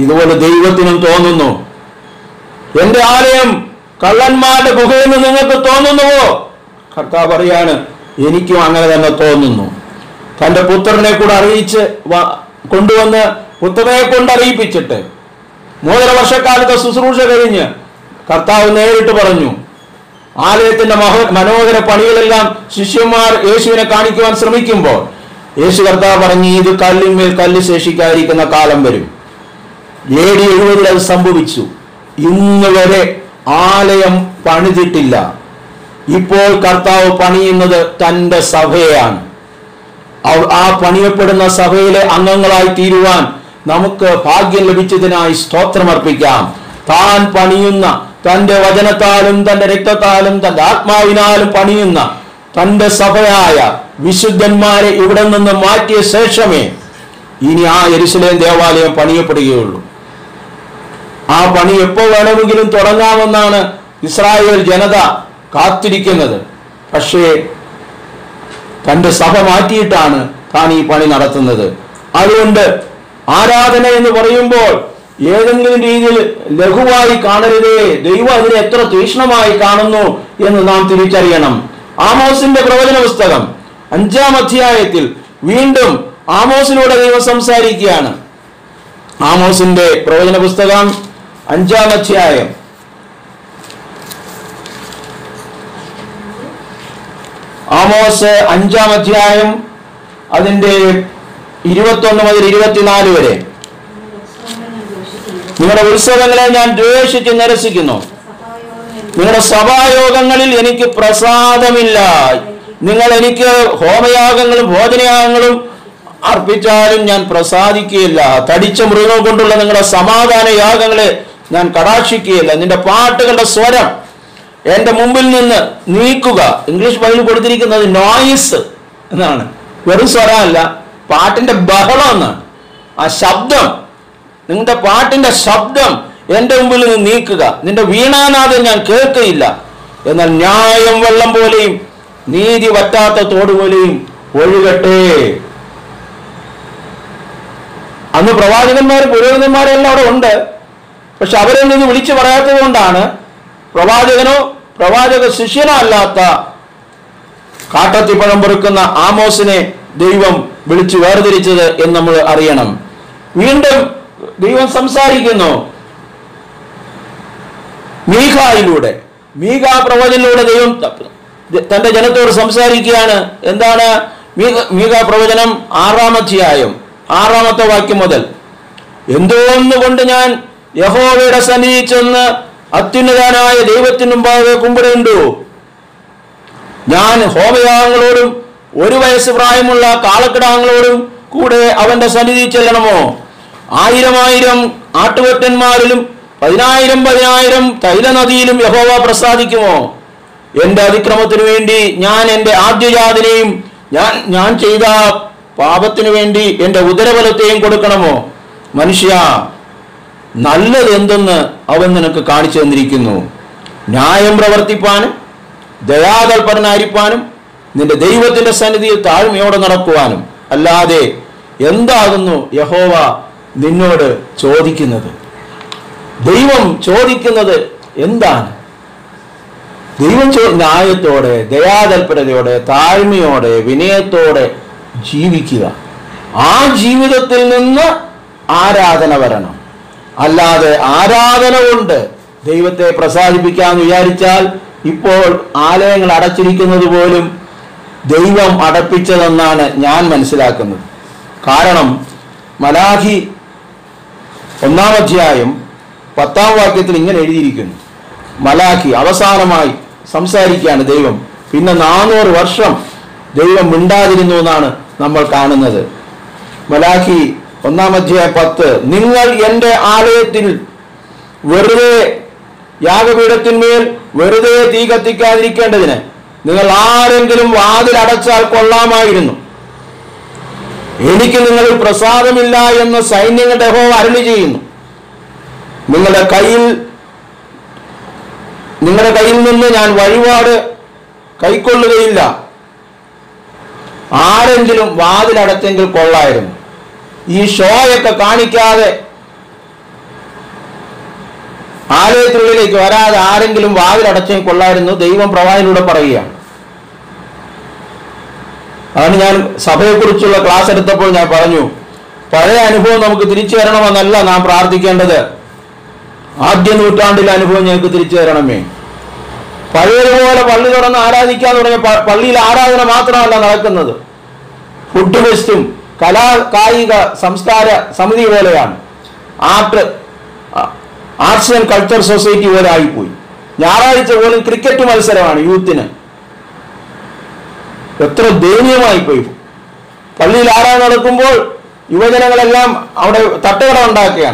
ഇതുപോലെ ദൈവത്തിനും തോന്നുന്നു. എന്റെ ആലയം കള്ളന്മാരുടെ ഗുഹയെന്ന് നിങ്ങൾക്ക് തോന്നുന്നുവോ? കർത്താവ് പറയാണ്, എനിക്കും അങ്ങനെ തന്നെ തോന്നുന്നു. തന്റെ പുത്രനെ കൂടെ അറിയിച്ച് കൊണ്ടുവന്ന് പുത്രനെ കൊണ്ട് അറിയിപ്പിച്ചിട്ട് 3.5 വർഷക്കാലത്തെ ശുശ്രൂഷ കഴിഞ്ഞ് കർത്താവ് നേരിട്ട് പറഞ്ഞു, ആലയത്തിന്റെ മനോഹര പണികളെല്ലാം ശിഷ്യന്മാർ യേശുവിനെ കാണിക്കുവാൻ ശ്രമിക്കുമ്പോൾ യേശു കർത്താവ് പറഞ്ഞു, ഇത് കല്ലിന്മേൽ കല്ല് ശേഷിക്കാതിരിക്കുന്ന കാലം വരും. AD 70 അത് സംഭവിച്ചു. ഇന്ന് വരെ ആലയം പണിതിട്ടില്ല. ഇപ്പോൾ കർത്താവ് പണിയുന്നത് തന്റെ സഭയാണ്. ആ പണിയപ്പെടുന്ന സഭയിലെ അംഗങ്ങളായി തീരുവാൻ നമുക്ക് ഭാഗ്യം ലഭിച്ചതിനായി സ്തോത്രമർപ്പിക്കാം. താൻ പണിയുന്ന, തന്റെ വചനത്താലും തന്റെ രക്തത്താലും തന്റെ ആത്മാവിനാലും പണിയുന്ന തന്റെ സഭയായ വിശുദ്ധന്മാരെ ഇവിടെ നിന്ന് മാറ്റിയ ശേഷമേ ഇനി ആ യെരുശലേം ദേവാലയം പണിയപ്പെടുകയുള്ളൂ. ആ പണി എപ്പോൾ വേണമെങ്കിലും തുടങ്ങാമെന്നാണ് ഇസ്രായേൽ ജനത കാത്തിരിക്കുന്നത്. പക്ഷേ തന്റെ സഭ മാറ്റിയിട്ടാണ് താൻ ഈ പണി നടത്തുന്നത്. അതുകൊണ്ട് ആരാധന എന്ന് പറയുമ്പോൾ ഏതെങ്കിലും രീതിയിൽ ലഘുവായി കാണരുതേ. ദൈവം അതിനെ എത്ര തീക്ഷ്ണമായി കാണുന്നു എന്ന് നാം തിരിച്ചറിയണം. ആമോസിന്റെ പ്രവചന പുസ്തകം 5-ാം അധ്യായത്തിൽ വീണ്ടും ആമോസിലൂടെ ദൈവം സംസാരിക്കുകയാണ്. ആമോസിന്റെ പ്രവചന പുസ്തകം 5-ാം അധ്യായം ആമോസ് 5-ാം അധ്യായം അതിന്റെ 21 മുതൽ 24 വരെ. നിങ്ങളുടെ ഉത്സവങ്ങളെ ഞാൻ ദ്വേഷിച്ച് നിരസിക്കുന്നു. നിങ്ങളുടെ സഭായോഗങ്ങളിൽ എനിക്ക് പ്രസാദമില്ല. നിങ്ങൾ എനിക്ക് ഹോമയാഗങ്ങളും ഭോജനയാഗങ്ങളും അർപ്പിച്ചാലും ഞാൻ പ്രസാദിക്കുകയില്ല. തടിച്ച മൃഗങ്ങൾ കൊണ്ടുള്ള നിങ്ങളുടെ സമാധാന യാഗങ്ങളെ ഞാൻ കടാക്ഷിക്കുകയില്ല. നിന്റെ പാട്ടുകളുടെ സ്വരം എന്റെ മുമ്പിൽ നിന്ന് നീക്കുക. ഇംഗ്ലീഷ് ബൈബിളിൽ കൊടുത്തിരിക്കുന്നത് നോയിസ് എന്നാണ്. വെറും സ്വരമല്ല, പാട്ടിന്റെ ബഹളം എന്നാണ്. ആ ശബ്ദം, നിങ്ങളുടെ പാട്ടിന്റെ ശബ്ദം എന്റെ മുമ്പിൽ നിന്ന് നീക്കുക. നിന്റെ വീണാനാദം ഞാൻ കേൾക്കയില്ല. എന്നാൽ ന്യായം വെള്ളം പോലെയും നീതി വറ്റാത്ത തോട് പോലെയും ഒഴുകട്ടെ. അന്ന് പ്രവാചകന്മാരും പുരോഹിതന്മാരെല്ലാം അവിടെ ഉണ്ട്. പക്ഷെ അവരിൽ നിന്ന് വിളിച്ചു പറയാത്തത് കൊണ്ടാണ് പ്രവാചകനോ പ്രവാചക ശിഷ്യനോ അല്ലാത്ത കാട്ടത്തിപ്പഴം പൊറുക്കുന്ന ആമോസിനെ ദൈവം വിളിച്ചു വേർതിരിച്ചത് എന്ന് നമ്മൾ അറിയണം. വീണ്ടും ദൈവം സംസാരിക്കുന്നു മീഖായിലൂടെ. മീഖാ പ്രവചനത്തിലൂടെ ദൈവം തന്റെ ജനത്തോട് സംസാരിക്കുകയാണ്. എന്താണ് മീഖാ പ്രവചനം? 6-ാം അധ്യായം 6-ാമത്തെ വാക്യം മുതൽ. എന്തോന്നുകൊണ്ട് ഞാൻ യഹോവയുടെ സന്നിധിയിൽ ചെന്ന് അത്യുന്നതനായ ദൈവത്തിന് മുമ്പാകെ കുമ്പിടേണ്ടു? ഞാൻ ഹോമയാഗങ്ങളോടും 1 വയസ്സ് പ്രായമുള്ള കാളക്കിടാങ്ങളോടും കൂടെ അവന്റെ സന്നിധിയിൽ ചെല്ലണമോ? 1000 ആട്ടുകൊറ്റന്മാരിലും 10,000 തൈലനദിയിലും യഹോവ പ്രസാദിക്കുമോ? എന്റെ അതിക്രമത്തിനു വേണ്ടി ഞാൻ എന്റെ ആദ്യജാതനെയും ഞാൻ ചെയ്ത പാപത്തിനു വേണ്ടി എന്റെ ഉദരബലത്തെയും കൊടുക്കണമോ? മനുഷ്യ, നല്ലത് എന്തെന്ന് അവൻ നിനക്ക് കാണിച്ചു തന്നിരിക്കുന്നു. ന്യായം പ്രവർത്തിപ്പാനും ദയാതൽപരനായിരിക്കാനും നിന്റെ ദൈവത്തിന്റെ സന്നിധിയിൽ താഴ്മയോടെ നടക്കുവാനും അല്ലാതെ എന്താകുന്നു യഹോവ നിന്നോട് ചോദിക്കുന്നത്? ദൈവം ചോദിക്കുന്നത് എന്താണ്? ദൈവം ന്യായത്തോടെ, ദയാതൽപരതയോടെ, താഴ്മയോടെ, വിനയത്തോടെ ജീവിക്കുക. ആ ജീവിതത്തിൽ നിന്ന് ആരാധന വരണം. അല്ലാതെ ആരാധന കൊണ്ട് ദൈവത്തെ പ്രസാദിപ്പിക്കാമെന്ന് വിചാരിച്ചാൽ ഇപ്പോൾ ആലയങ്ങൾ അടച്ചിരിക്കുന്നത് പോലും ദൈവം അടപ്പിച്ചതെന്നാണ് ഞാൻ മനസ്സിലാക്കുന്നത്. കാരണം മലാഖി 1-ാം അധ്യായം 10-ാം വാക്യത്തിൽ ഇങ്ങനെ എഴുതിയിരിക്കുന്നു. മലാഖി അവസാനമായി സംസാരിക്കുകയാണ് ദൈവം. പിന്നെ 400 വർഷം ദൈവം മിണ്ടാതിരുന്നു എന്നാണ് നമ്മൾ കാണുന്നത്. മലാഖി 1-ാം അധ്യായം 10. നിങ്ങൾ എൻ്റെ ആലയത്തിൽ വെറുതെ യാഗപീഠത്തിന്മേൽ വെറുതെ തീ കത്തിക്കാതിരിക്കേണ്ടതിന് നിങ്ങൾ ആരെങ്കിലും വാതിൽ അടച്ചാൽ കൊള്ളാമായിരുന്നു. എനിക്ക് നിങ്ങളിൽ പ്രസാദമില്ല എന്ന് സൈന്യങ്ങളുടെ യഹോവ അരുളി ചെയ്യുന്നു. നിങ്ങളുടെ കയ്യിൽ നിന്ന് ഞാൻ വഴിപാട് കൈക്കൊള്ളുകയില്ല. ആരെങ്കിലും വാതിലടച്ചെങ്കിൽ കൊള്ളായിരുന്നു. ഈ ഷോയൊക്കെ കാണിക്കാതെ ആലയത്തിനുള്ളിലേക്ക് വരാതെ ആരെങ്കിലും വാതിലടച്ചേ കൊള്ളായിരുന്നു, ദൈവം പ്രവാചകനിലൂടെ പറയുകയാണ്. അതാണ് ഞാൻ സഭയെക്കുറിച്ചുള്ള ക്ലാസ് എടുത്തപ്പോൾ ഞാൻ പറഞ്ഞു, പഴയ അനുഭവം നമുക്ക് തിരിച്ചു തരണമെന്നല്ല നാം പ്രാർത്ഥിക്കേണ്ടത്, ആദ്യ നൂറ്റാണ്ടിലെ അനുഭവം ഞങ്ങൾക്ക് തിരിച്ചു തരണമേ. പഴയതുപോലെ പള്ളി തുറന്ന് ആരാധിക്കാൻ തുടങ്ങിയ പള്ളിയിൽ ആരാധന മാത്രമല്ല നടക്കുന്നത്, ഫുഡ് ഫെസ്റ്റും കായിക സംസ്കാര സമിതി പോലെയാണ്, ആർട്സ് ആൻഡ് കൾച്ചർ സൊസൈറ്റി പോലെ ആയിപ്പോയി. ഞായറാഴ്ച പോലും ക്രിക്കറ്റ് മത്സരമാണ് യൂത്തിന്. എത്ര ദയനീയമായി പോയി. പള്ളിയിൽ ആരാധന നടക്കുമ്പോൾ യുവജനങ്ങളെല്ലാം അവിടെ തട്ടുകട ഉണ്ടാക്കുകയാണ്.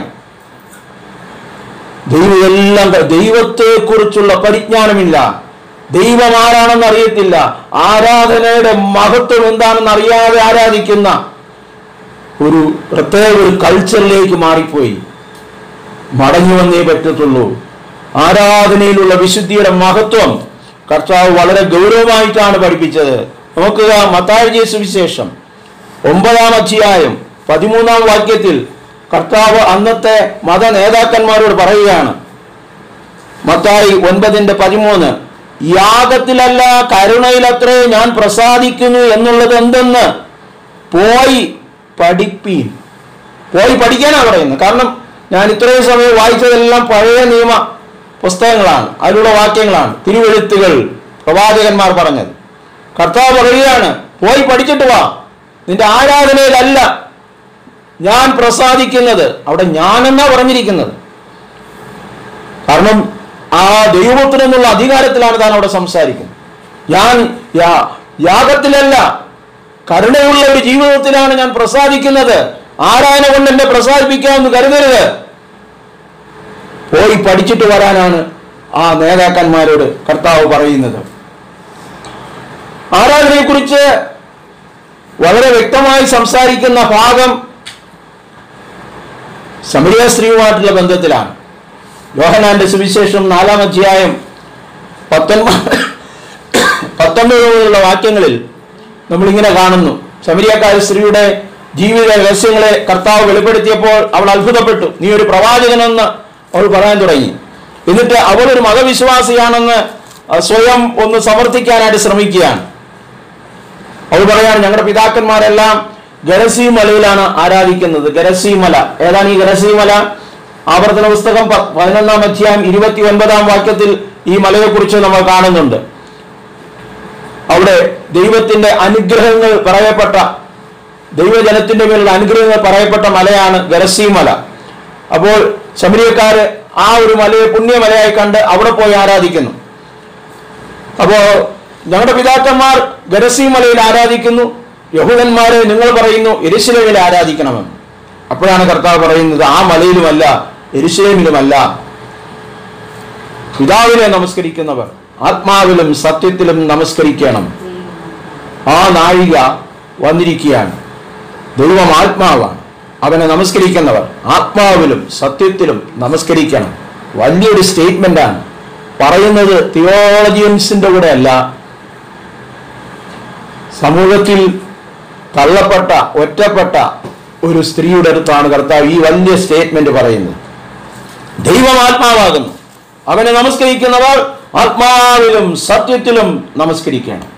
ദൈവത്തെക്കുറിച്ചുള്ള പരിജ്ഞാനമില്ല, ദൈവം ആരാണെന്ന് അറിയത്തില്ല, ആരാധനയുടെ മഹത്വം എന്താണെന്ന് അറിയാതെ ആരാധിക്കുന്ന ഒരു പ്രത്യേക ഒരു കൾച്ചറിലേക്ക് മാറിപ്പോയി. മടങ്ങി വന്നേ പറ്റത്തുള്ളൂ. ആരാധനയിലുള്ള വിശുദ്ധിയുടെ മഹത്വം കർത്താവ് വളരെ ഗൗരവമായിട്ടാണ് പഠിപ്പിച്ചത്. നോക്കുക, മത്തായി സുവിശേഷം 9-ാം അധ്യായം 13-ാം വാക്യത്തിൽ കർത്താവ് അന്നത്തെ മത നേതാക്കന്മാരോട് പറയുകയാണ്. മത്തായി 9:13, യാഗത്തിലല്ല കരുണയിലത്രേ ഞാൻ പ്രസാദിക്കുന്നു എന്നുള്ളത് എന്തെന്ന് പോയി പഠിപ്പീൻ. പോയി പഠിക്കാനാണ് പറയുന്നത്. കാരണം ഞാൻ ഇത്രയും സമയം വായിച്ചതെല്ലാം പഴയ നിയമ പുസ്തകങ്ങളാണ്, അതിലുള്ള വാക്യങ്ങളാണ്, തിരുവെഴുത്തുകൾ, പ്രവാചകന്മാർ പറഞ്ഞത്. കർത്താവ് പറയുകയാണ്, പോയി പഠിച്ചിട്ട് വാ, നിന്റെ ആരാധനയിലല്ല ഞാൻ പ്രസാദിക്കുന്നത്. അവിടെ ഞാനെന്നാ പറഞ്ഞിരിക്കുന്നത്. കാരണം ആ ദൈവത്തിന് എന്നുള്ള അധികാരത്തിലാണ് താൻ അവിടെ സംസാരിക്കുന്നത്. ഞാൻ യാഗത്തിലല്ല കരുണയുള്ള ഒരു ജീവിതത്തിലാണ് ഞാൻ പ്രസാദിക്കുന്നത്. ആരാധന കൊണ്ട് എന്നെ പ്രസാദിപ്പിക്കാമെന്ന് കരുതരുത്. പോയി പഠിച്ചിട്ട് വരാനാണ് ആ നേതാക്കന്മാരോട് കർത്താവ് പറയുന്നത്. ആരാധനയെക്കുറിച്ച് വളരെ വ്യക്തമായി സംസാരിക്കുന്ന ഭാഗം സമരിയ സ്ത്രീയുമായിട്ടുള്ള ബന്ധത്തിലാണ്. യോഹന്നാന്റെ സുവിശേഷം 4-ാം അധ്യായം 19 വാക്യങ്ങളിൽ നമ്മളിങ്ങനെ കാണുന്നു. സമരിയക്കാരി സ്ത്രീയുടെ ജീവിത രഹസ്യങ്ങളെ കർത്താവ് വെളിപ്പെടുത്തിയപ്പോൾ അവൾ അത്ഭുതപ്പെട്ടു. നീ ഒരു പ്രവാചകനെന്ന് അവൾ പറയാൻ തുടങ്ങി. എന്നിട്ട് അവൾ ഒരു മതവിശ്വാസിയാണെന്ന് സ്വയം ഒന്ന് സമർത്ഥിക്കാനായിട്ട് ശ്രമിക്കുകയാണ്. അവൾ പറയാണ്, ഞങ്ങളുടെ പിതാക്കന്മാരെല്ലാം ഗരസീം മലയിലാണ് ആരാധിക്കുന്നത്. ഗരസീം മല ഏതാണ്? ഈ ഗരസീം മല ആവർത്തന പുസ്തകം 11-ാം അധ്യായം 29-ാം വാക്യത്തിൽ ഈ മലയെക്കുറിച്ച് നമ്മൾ കാണുന്നുണ്ട്. അവിടെ ദൈവത്തിന്റെ അനുഗ്രഹങ്ങൾ പറയപ്പെട്ട, ദൈവജനത്തിന്റെ മേലുള്ള അനുഗ്രഹങ്ങൾ പറയപ്പെട്ട മലയാണ് ഗരസീം മല. അപ്പോൾ ശമരിയക്കാര് ആ ഒരു മലയെ പുണ്യമലയായി കണ്ട് അവിടെ പോയി ആരാധിക്കുന്നു. അപ്പോ ഞങ്ങളുടെ പിതാക്കന്മാർ ഗരസീം മലയിൽ ആരാധിക്കുന്നു, യഹൂദന്മാരെ നിങ്ങൾ പറയുന്നു യെരൂശലേമിൽ ആരാധിക്കണമെന്ന്. അപ്പോഴാണ് കർത്താവ് പറയുന്നത്, ആ മലയിലുമല്ല യെരൂശലേമിലുമല്ല. പിതാവിനെ നമസ്കരിക്കുന്നവർ ആത്മാവിലും സത്യത്തിലും നമസ്കരിക്കണം. ആ നാഴിക വന്നിരിക്കുകയാണ്. ദൈവം ആത്മാവാണ്. അവനെ നമസ്കരിക്കുന്നവർ ആത്മാവിലും സത്യത്തിലും നമസ്കരിക്കണം. വലിയൊരു സ്റ്റേറ്റ്മെന്റാണ് പറയുന്നത്. തിയോളജിയൻസിന്റെ കൂടെ അല്ല, സമൂഹത്തിൽ തള്ളപ്പെട്ട ഒറ്റപ്പെട്ട ഒരു സ്ത്രീയുടെ അടുത്താണ് കർത്താവ് ഈ വലിയ സ്റ്റേറ്റ്മെന്റ് പറയുന്നത്. ദൈവം ആത്മാവാകുന്നു, അവനെ നമസ്കരിക്കുന്നവർ ആത്മാവിലും സത്യത്തിലും നമസ്കരിക്കണം.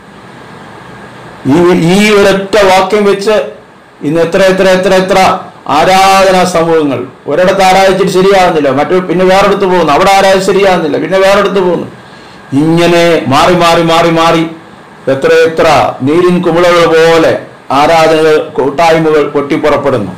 ഈ ഒരൊറ്റ വാക്യം വെച്ച് ഇന്ന് എത്ര ആരാധനാ സമൂഹങ്ങൾ. ഒരിടത്ത് ആരാധിച്ചിട്ട് ശരിയാകുന്നില്ല, പിന്നെ വേറെടുത്ത് പോകുന്നു, അവിടെ ആരാധിച്ച് ശരിയാകുന്നില്ല, പിന്നെ വേറെടുത്ത് പോകുന്നു. ഇങ്ങനെ മാറി മാറി മാറി മാറി എത്ര നീരിൻ കുമിളകൾ പോലെ ആരാധനകൾ, കൂട്ടായ്മകൾ പൊട്ടിപ്പുറപ്പെടുന്നു.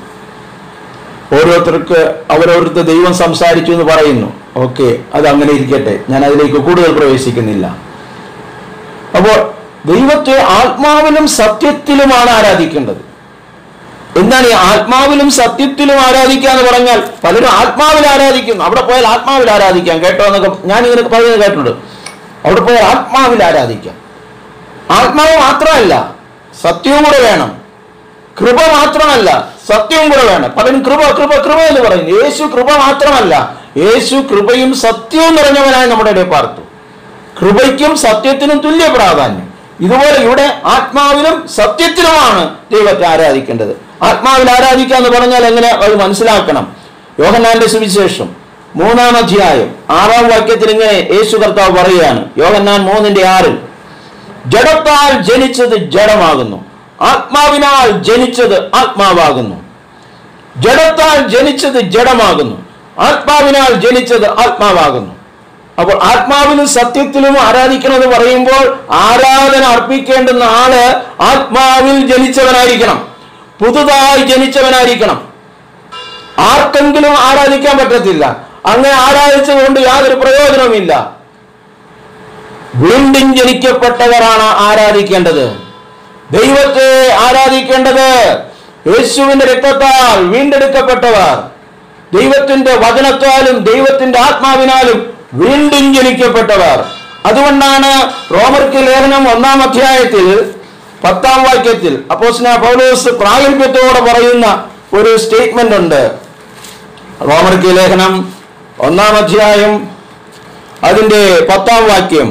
ഓരോരുത്തർക്ക് ദൈവം സംസാരിച്ചു എന്ന് പറയുന്നു. ഓക്കെ, അത് അങ്ങനെ ഇരിക്കട്ടെ, ഞാൻ അതിലേക്ക് കൂടുതൽ പ്രവേശിക്കുന്നില്ല. അപ്പോൾ ദൈവത്തെ ആത്മാവിലും സത്യത്തിലുമാണ് ആരാധിക്കേണ്ടത്. എന്താണ് ഈ ആത്മാവിലും സത്യത്തിലും ആരാധിക്കുക എന്ന് പറഞ്ഞാൽ? പലരും ആത്മാവിൽ ആരാധിക്കുന്നു. അവിടെ പോയാൽ ആത്മാവിൽ ആരാധിക്കാം കേട്ടോ എന്നൊക്കെ ഞാൻ ഇങ്ങനെ പറയുന്നത് കേട്ടിട്ടുണ്ട്. അവിടെ പോയാൽ ആത്മാവിൽ ആരാധിക്കാം. ആത്മാവ് മാത്രമല്ല, സത്യവും കൂടെ വേണം. കൃപ മാത്രമല്ല, സത്യവും കൂടെ വേണം. പലരും കൃപ കൃപ കൃപ എന്ന് പറയുന്നു. യേശു കൃപ മാത്രമല്ല, യേശു കൃപയും സത്യവും നിറഞ്ഞവനായി നമ്മുടെ ഇടയിൽ പാർത്തു. കൃപയ്ക്കും സത്യത്തിനും തുല്യ പ്രാധാന്യം. ഇതുപോലെ ഇവിടെ ആത്മാവിലും സത്യത്തിലുമാണ് ദൈവത്തെ ആരാധിക്കേണ്ടത്. ആത്മാവിൽ ആരാധിക്കുക എന്ന് പറഞ്ഞാൽ എങ്ങനെ അത് മനസ്സിലാക്കണം? യോഹന്നാന്റെ സുവിശേഷം 3-ാം അധ്യായം 6-ാം വാക്യത്തിൽ ഇങ്ങനെ യേശു കർത്താവ് പറയുകയാണ്, യോഹന്നാൻ 3:6, ജഡത്താൽ ജനിച്ചത് ജഡമാകുന്നു, ആത്മാവിനാൽ ജനിച്ചത് ആത്മാവാകുന്നു. ജഡത്താൽ ജനിച്ചത് ജഡമാകുന്നു, ആത്മാവിനാൽ ജനിച്ചത് ആത്മാവാകുന്നു. അപ്പോൾ ആത്മാവിലും സത്യത്തിലും ആരാധിക്കണമെന്ന് പറയുമ്പോൾ ആരാധന അർപ്പിക്കേണ്ടുന്ന ആള് ആത്മാവിൽ ജനിച്ചവനായിരിക്കണം, പുതുതായി ജനിച്ചവനായിരിക്കണം. ആർക്കെങ്കിലും ആരാധിക്കാൻ പറ്റത്തില്ല. അങ്ങനെ ആരാധിച്ചതുകൊണ്ട് യാതൊരു പ്രയോജനവുമില്ല. വീണ്ടും ജനിക്കപ്പെട്ടവരാണ് ആരാധിക്കേണ്ടത്. ദൈവത്തെ ആരാധിക്കേണ്ടത് യേശുവിന്റെ രക്തത്താൽ വീണ്ടെടുക്കപ്പെട്ടവർ, ദൈവത്തിന്റെ വചനത്താലും ദൈവത്തിന്റെ ആത്മാവിനാലും വീണ്ടും ജനിക്കപ്പെട്ടവർ. അതുകൊണ്ടാണ് റോമർക്ക് ലേഖനം 1-ാം അധ്യായത്തിൽ 10-ാം വാക്യത്തിൽ അപ്പോസ്തലനായ പൗലോസ് പ്രാഗൽഭ്യത്തോടെ പറയുന്ന ഒരു സ്റ്റേറ്റ്മെന്റ് ഉണ്ട്. റോമർക്ക് ലേഖനം 1-ാം അധ്യായം അതിന്റെ 10-ാം വാക്യം,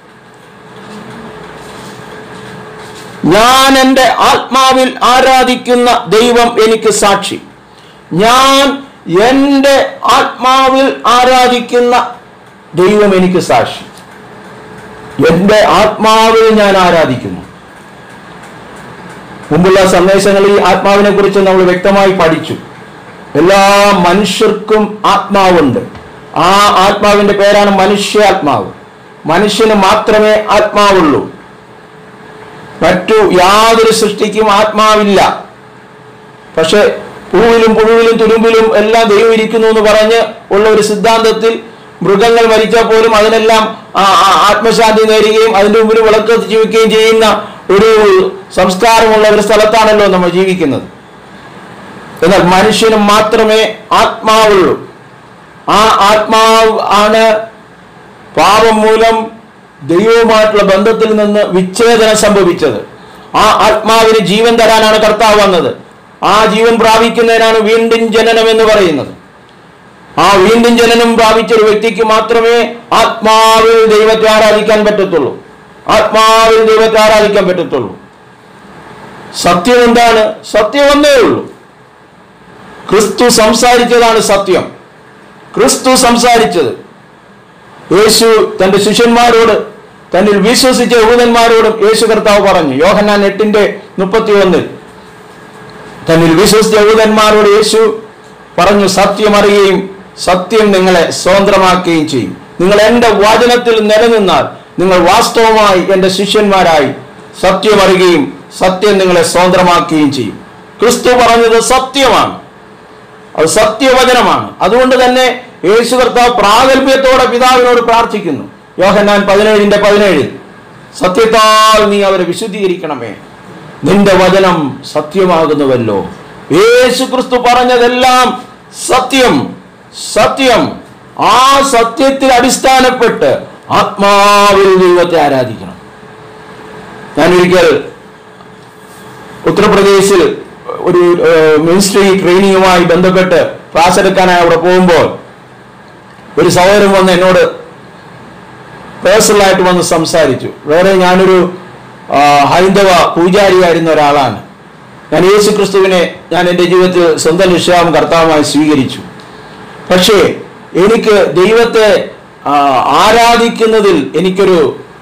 ഞാൻ എൻ്റെ ആത്മാവിൽ ആരാധിക്കുന്ന ദൈവം എനിക്ക് സാക്ഷി. ഞാൻ എൻ്റെ ആത്മാവിൽ ആരാധിക്കുന്ന ദൈവം എനിക്ക് സാക്ഷി. എൻ്റെ ആത്മാവിൽ ഞാൻ ആരാധിക്കുന്നു. മുമ്പുള്ള സന്ദേശങ്ങളിൽ ആത്മാവിനെ കുറിച്ച് നമ്മൾ വ്യക്തമായി പഠിച്ചു. എല്ലാ മനുഷ്യർക്കും ആത്മാവുണ്ട്. ആ ആത്മാവിന്റെ പേരാണ് മനുഷ്യാത്മാവ്. മനുഷ്യന് മാത്രമേ ആത്മാവുള്ളൂ. മറ്റു യാതൊരു സൃഷ്ടിക്കും ആത്മാവില്ല. പക്ഷെ പൂവിലും പുഴുവിലും തുരുമ്പിലും എല്ലാം ദൈവം ഇരിക്കുന്നു എന്ന് പറഞ്ഞ് ഉള്ള ഒരു സിദ്ധാന്തത്തിൽ മൃഗങ്ങൾ മരിച്ചാൽ പോലും അതിനെല്ലാം ആത്മശാന്തി നേരുകയും അതിന്റെ മുമ്പിൽ വിളക്ക് ജീവിക്കുകയും ചെയ്യുന്ന ഒരു സംസ്കാരമുള്ള ഒരു സ്ഥലത്താണല്ലോ നമ്മൾ ജീവിക്കുന്നത്. എന്നാൽ മനുഷ്യന് മാത്രമേ ആത്മാവുള്ളൂ. ആ ആത്മാവ് ആണ് പാപം മൂലം ദൈവവുമായിട്ടുള്ള ബന്ധത്തിൽ നിന്ന് വിച്ഛേദനം സംഭവിച്ചത്. ആ ആത്മാവിന് ജീവൻ തരാനാണ് കർത്താവ് വന്നത്. ആ ജീവൻ പ്രാപിക്കുന്നതിനാണ് വീണ്ടും ജനനം എന്ന് പറയുന്നത്. ആ വീണ്ടും ജനനം പ്രാപിച്ച ഒരു വ്യക്തിക്ക് മാത്രമേ ആത്മാവിൽ ദൈവത്തെ ആരാധിക്കാൻ പറ്റത്തുള്ളൂ. ആത്മാവിൽ ദൈവത്തെ ആരാധിക്കാൻ പറ്റത്തുള്ളൂ. സത്യം എന്താണ്? സത്യം ഒന്നേ ഉള്ളൂ. ക്രിസ്തു സംസാരിച്ചതാണ് സത്യം. ക്രിസ്തു സംസാരിച്ചത്. യേശു തന്റെ ശിഷ്യന്മാരോട്, തന്നിൽ വിശ്വസിച്ച യഹൂദന്മാരോടും യേശു കർത്താവ് പറഞ്ഞു. യോഹന്നാൻ 8:31 തന്നിൽ വിശ്വസിച്ച യഹൂദന്മാരോട് യേശു പറഞ്ഞു, സത്യം അറിയുകയും സത്യം നിങ്ങളെ സ്വതന്ത്രമാക്കുകയും ചെയ്യും. നിങ്ങൾ എൻ്റെ വചനത്തിൽ നിലനിന്നാൽ നിങ്ങൾ വാസ്തവമായി എൻ്റെ ശിഷ്യന്മാരായി സത്യം അറിയുകയും സത്യം നിങ്ങളെ സ്വതന്ത്രമാക്കുകയും ചെയ്യും. ക്രിസ്തു പറഞ്ഞത് സത്യമാണ്. അത് സത്യവചനമാണ്. അതുകൊണ്ട് തന്നെ യേശു കർത്താവ് പ്രാഗൽഭ്യത്തോടെ പിതാവിനോട് പ്രാർത്ഥിക്കുന്നു. യോഹന്നാൻ 17:17 സത്യത്താൽ നീ അവരെ വിശുദ്ധീകരിക്കണമേ, നിന്റെ വചനം സത്യമാകുന്നുവല്ലോ. യേശു ക്രിസ്തു പറഞ്ഞതെല്ലാം സത്യം. സത്യം. ആ സത്യത്തിൽ അടിസ്ഥാനപ്പെട്ട് ആത്മാവിൽ ദൈവത്തെ ആരാധിക്കണം. ഞാനൊരിക്കൽ ഉത്തർപ്രദേശിൽ ഒരു മിനിസ്ട്രി ട്രെയിനിങ്ങുമായി ബന്ധപ്പെട്ട് ക്ലാസ് എടുക്കാനായി അവിടെ പോകുമ്പോൾ ഒരു സഹോദരൻ വന്ന് എന്നോട് പേഴ്സണലായിട്ട് വന്ന് സംസാരിച്ചു. വേറെ ഞാനൊരു ഹൈന്ദവ പൂജാരിയായിരുന്ന ഒരാളാണ്. ഞാൻ യേശു ക്രിസ്തുവിനെ ഞാൻ എൻ്റെ ജീവിതത്തിൽ സ്വന്തം രക്ഷാവും കർത്താവുമായി സ്വീകരിച്ചു. പക്ഷേ എനിക്ക് ദൈവത്തെ ആരാധിക്കുന്നതിൽ എനിക്കൊരു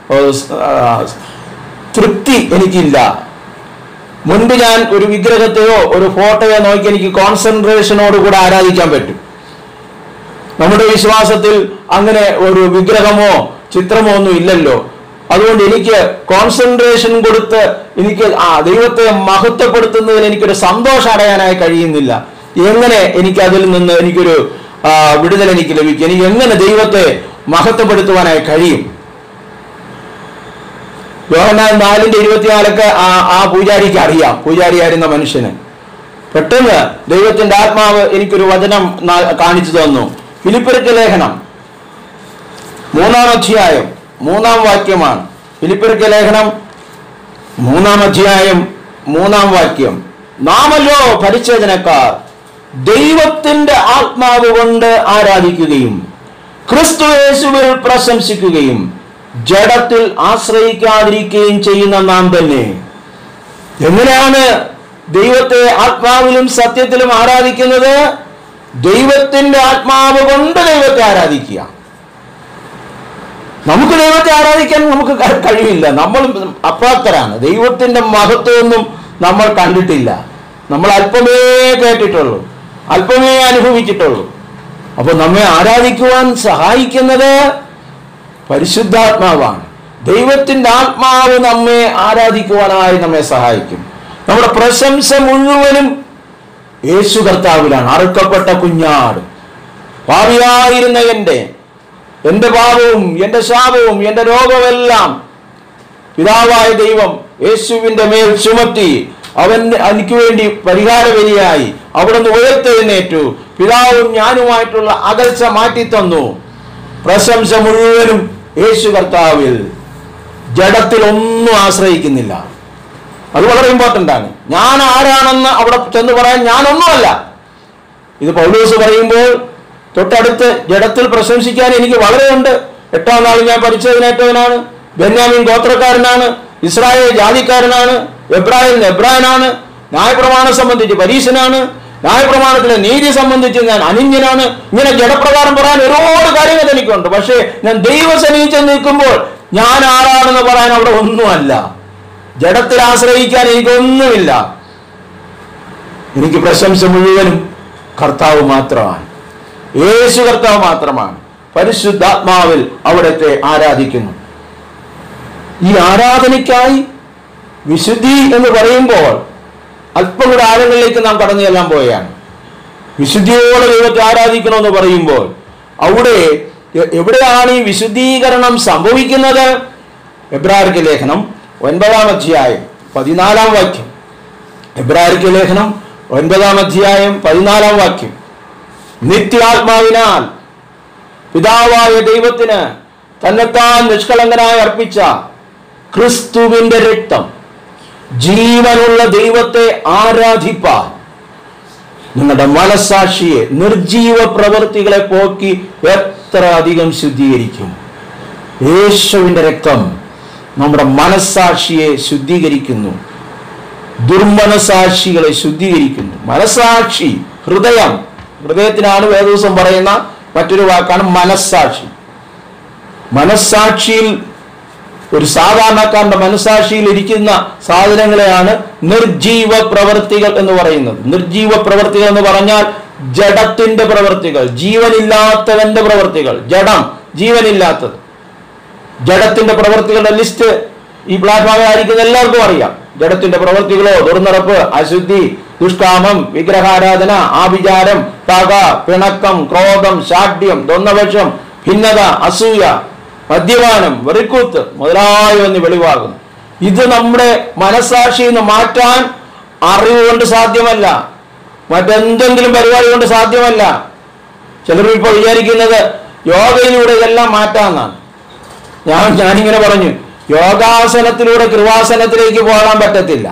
തൃപ്തി എനിക്കില്ല. മുൻപ് ഞാൻ ഒരു വിഗ്രഹത്തെയോ ഒരു ഫോട്ടോയോ നോക്കി എനിക്ക് കോൺസെൻട്രേഷനോടുകൂടെ ആരാധിക്കാൻ പറ്റും. നമ്മുടെ വിശ്വാസത്തിൽ അങ്ങനെ ഒരു വിഗ്രഹമോ ചിത്രമോ ഒന്നും ഇല്ലല്ലോ. അതുകൊണ്ട് എനിക്ക് കോൺസെൻട്രേഷൻ കൊടുത്ത് എനിക്ക് ദൈവത്തെ മഹത്വപ്പെടുത്തുന്നതിൽ എനിക്കൊരു സന്തോഷം അടയാനായി കഴിയുന്നില്ല. എങ്ങനെ എനിക്ക് അതിൽ നിന്ന് എനിക്കൊരു വിടുതൽ എനിക്ക് ലഭിക്കും? എനിക്ക് എങ്ങനെ ദൈവത്തെ മഹത്വപ്പെടുത്തുവാനായി കഴിയും? യോഹന്നാൻ 4:24 ആ പൂജാരിക്ക് അറിയാം, പൂജാരിയായിരുന്ന മനുഷ്യന്. പെട്ടെന്ന് ദൈവത്തിന്റെ ആത്മാവ് എനിക്കൊരു വചനം കാണിച്ചു തന്നു. ഫിലിപ്പിയർക്ക് ലേഖനം 3-ാം അധ്യായം 3-ാം വാക്യമാണ്. ഫിലിപ്പിയർക്ക് ലേഖനം 3-ാം അധ്യായം 3-ാം വാക്യം, നാമല്ലോ പരിച്ഛേദനക്കാർ ദൈവത്തിന്റെ ആത്മാവ് കൊണ്ട് ആരാധിക്കുകയും ക്രിസ്തു യേശുവിൽ പ്രശംസിക്കുകയും ജഡത്തിൽ ആശ്രയിക്കാതിരിക്കുകയും ചെയ്യുന്ന നാം തന്നെ. എങ്ങനെയാണ് ദൈവത്തെ ആത്മാവിലും സത്യത്തിലും ആരാധിക്കുന്നത്? ദൈവത്തിന്റെ ആത്മാവ് കൊണ്ട് ദൈവത്തെ ആരാധിക്കുക. നമുക്ക് ദൈവത്തെ ആരാധിക്കാൻ നമുക്ക് കഴിയില്ല. നമ്മൾ അപ്രാപ്തരാണ്. ദൈവത്തിന്റെ മഹത്വമൊന്നും നമ്മൾ കണ്ടിട്ടില്ല. നമ്മൾ അല്പമേ കേട്ടിട്ടുള്ളൂ, അല്പമേ അനുഭവിച്ചിട്ടുള്ളൂ. അപ്പൊ നമ്മെ ആരാധിക്കുവാൻ സഹായിക്കുന്നത് പരിശുദ്ധാത്മാവാണ്. ദൈവത്തിന്റെ ആത്മാവ് നമ്മെ ആരാധിക്കുവാനായി നമ്മെ സഹായിക്കും. നമ്മുടെ പ്രശംസ മുഴുവനും യേശു കർത്താവിലാണ്. അറുക്കപ്പെട്ട കുഞ്ഞാട്, പാപിയായിരുന്ന എൻ്റെ പാപവും എൻ്റെ ശാപവും എൻ്റെ രോഗമെല്ലാം പിതാവായ ദൈവം യേശുവിൻ്റെ മേൽ ചുമത്തി അവൻ എനിക്ക് വേണ്ടി പരിഹാരബലിയായി അവിടുന്ന് ഉയർത്തെഴുന്നേറ്റു. പിതാവും ഞാനുമായിട്ടുള്ള അകൽച്ച മാറ്റിത്തന്നു. പ്രശംസ മുഴുവനും യേശു കർത്താവിൽ. ജഡത്തിൽ ഒന്നും ആശ്രയിക്കുന്നില്ല. അത് വളരെ ഇമ്പോർട്ടൻ്റ് ആണ്. ഞാൻ ആരാണെന്ന് അവിടെ ചെന്ന് പറയാൻ ഞാനൊന്നുമല്ല. ഇത് പൗലോസ് പറയുമ്പോൾ തൊട്ടടുത്ത് ജഡത്തിൽ പ്രശംസിക്കാൻ എനിക്ക് വളരെ ഉണ്ട്. 8-ാം നാളിൽ ഞാൻ പരിച്ഛേദനേറ്റവനാണ്, ബെന്യാമീൻ ഗോത്രക്കാരനാണ്, ഇസ്രായേൽ ജാതിക്കാരനാണ്, എബ്രായനാണ്, ന്യായപ്രമാണം സംബന്ധിച്ച് പരീശനാണ്, ന്യായപ്രമാണത്തിലെ നീതി സംബന്ധിച്ച് ഞാൻ അനിന്യനാണ്. ഇങ്ങനെ ജഡപ്രകാരം പറയാൻ ഒരുപാട് കാര്യങ്ങൾ എനിക്കുണ്ട്. പക്ഷേ ഞാൻ ദൈവസന്നിധിയിൽ ചെന്ന് നിൽക്കുമ്പോൾ ഞാൻ ആരാണെന്ന് പറയാൻ അവിടെ ഒന്നുമല്ല. ജഡത്തിൽ ആശ്രയിക്കാൻ എനിക്കൊന്നുമില്ല. എനിക്ക് പ്രശംസ മുഴുവനും കർത്താവ് മാത്രമാണ്, യേശു കർത്താവ് മാത്രമാണ്. പരിശുദ്ധാത്മാവിൽ അവിടത്തെ ആരാധിക്കുന്നു. ഈ ആരാധനയ്ക്കായി വിശുദ്ധി എന്ന് പറയുമ്പോൾ അല്പം കൂടെ ആഴങ്ങളിലേക്ക് നാം കടന്നു ചെല്ലാൻ പോവുകയാണ്. വിശുദ്ധിയോടെ ദൈവത്തെ ആരാധിക്കണമെന്ന് പറയുമ്പോൾ അവിടെ എവിടെയാണ് ഈ വിശുദ്ധീകരണം സംഭവിക്കുന്നത്? എബ്രായർക്ക് ലേഖനം 9-ാം അധ്യായം 14-ാം വാക്യം. എബ്രായർക്ക് ലേഖനം 9-ാം അധ്യായം 14-ാം വാക്യം. നിത്യാത്മാവിനാൽ പിതാവായ ദൈവത്തിന് തന്നെത്താൻ നിഷ്കളങ്കനായി അർപ്പിച്ച ക്രിസ്തുവിന്റെ രക്തം ജീവനുള്ള ദൈവത്തെ ആരാധിപ്പാൻ നിങ്ങളുടെ മനസ്സാക്ഷിയെ, നിർജീവ പ്രവൃത്തികളെ പോക്കി എത്ര അധികം ശുദ്ധീകരിക്കും. യേശുവിന്റെ രക്തം നമ്മുടെ മനസ്സാക്ഷിയെ ശുദ്ധീകരിക്കുന്നു, ദുർമനസാക്ഷികളെ ശുദ്ധീകരിക്കുന്നു. മനസ്സാക്ഷി, ഹൃദയത്തിനാണ് വേദോസം പറയുന്ന മറ്റൊരു വാക്കാണ് മനസ്സാക്ഷി. മനസ്സാക്ഷിയിൽ, ഒരു സാധാരണക്കാരന്റെ മനസ്സാക്ഷിയിൽ ഇരിക്കുന്ന സാധനങ്ങളെയാണ് നിർജീവ പ്രവൃത്തികൾ എന്ന് പറയുന്നത്. നിർജീവ പ്രവൃത്തികൾ എന്ന് പറഞ്ഞാൽ ജഡത്തിന്റെ പ്രവൃത്തികൾ, ജീവനില്ലാത്തവന്റെ പ്രവൃത്തികൾ. ജഡം, ജീവനില്ലാത്തത്. ജഡത്തിന്റെ പ്രവൃത്തികളുടെ ലിസ്റ്റ് ഈ പ്ലാറ്റ്ഫോമിൽ ആയിരിക്കുന്ന എല്ലാവർക്കും അറിയാം. ജഡത്തിന്റെ പ്രവൃത്തികളോ ദുർനടപ്പ്, അശുദ്ധി, ദുഷ്കാമം, വിഗ്രഹാരാധന, ആഭിചാരം, പക, പിണക്കം, ക്രോധം, ശാഠ്യം, ദ്വന്ദ്വപക്ഷം, ഭിന്നത, അസൂയ, മദ്യപാനം, വെറിക്കൂത്ത് മുതലായവന്ന് വെളിവാകുന്നു. ഇത് നമ്മുടെ മനസ്സാക്ഷിയിൽ നിന്ന് മാറ്റാൻ അറിവ് കൊണ്ട് സാധ്യമല്ല, മറ്റെന്തെങ്കിലും പരിപാടി കൊണ്ട് സാധ്യമല്ല. ചിലർ ഇപ്പോൾ വിചാരിക്കുന്നത് യോഗയിലൂടെ ഇതെല്ലാം മാറ്റാമെന്നാണ്. ഞാനിങ്ങനെ പറഞ്ഞു, യോഗാസനത്തിലൂടെ കൃപാസനത്തിലേക്ക് പോകാൻ പറ്റത്തില്ല.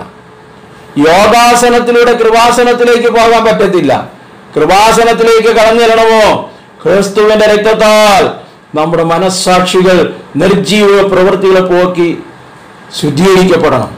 യോഗാസനത്തിലൂടെ കൃപാസനത്തിലേക്ക് പോകാൻ പറ്റത്തില്ല. കൃപാസനത്തിലേക്ക് കടന്നു ചെല്ലണമോ? ക്രിസ്തുവിന്റെ രക്തത്താൽ നമ്മുടെ മനസ്സാക്ഷികൾ നിർജീവ പ്രവൃത്തികളെ പോക്കി ശുദ്ധീകരിക്കപ്പെടണം.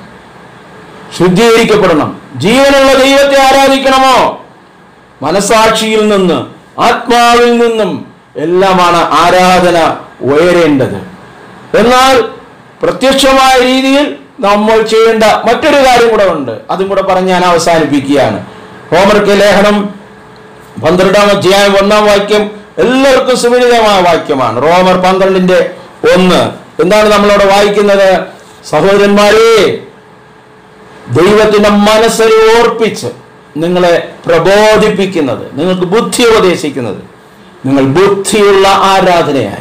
ജീവനുള്ള ദൈവത്തെ ആരാധിക്കണമോ? മനസ്സാക്ഷിയിൽ നിന്ന്, ആത്മാവിൽ നിന്നും എല്ലാമാണ് ആരാധന ഉയരേണ്ടത്. എന്നാൽ പ്രത്യക്ഷമായ രീതിയിൽ നമ്മൾ ചെയ്യേണ്ട മറ്റൊരു കാര്യം കൂടെ ഉണ്ട്. അതും കൂടെ പറഞ്ഞ് ഞാൻ അവസാനിപ്പിക്കുകയാണ്. റോമർക്ക് ലേഖനം 12-ാം അധ്യായം 1-ാം വാക്യം എല്ലാവർക്കും സുപരിചിതമായ വാക്യമാണ്. റോമർ 12:1. എന്താണ് നമ്മളവിടെ വായിക്കുന്നത്? സഹോദരന്മാരെ, ദൈവത്തിന്റെ മനസ്സിൽ ഓർപ്പിച്ച് നിങ്ങളെ പ്രബോധിപ്പിക്കുന്നത്, നിങ്ങൾക്ക് ബുദ്ധി ഉപദേശിക്കുന്നത്, നിങ്ങൾ ബുദ്ധിയുള്ള ആരാധനയായി.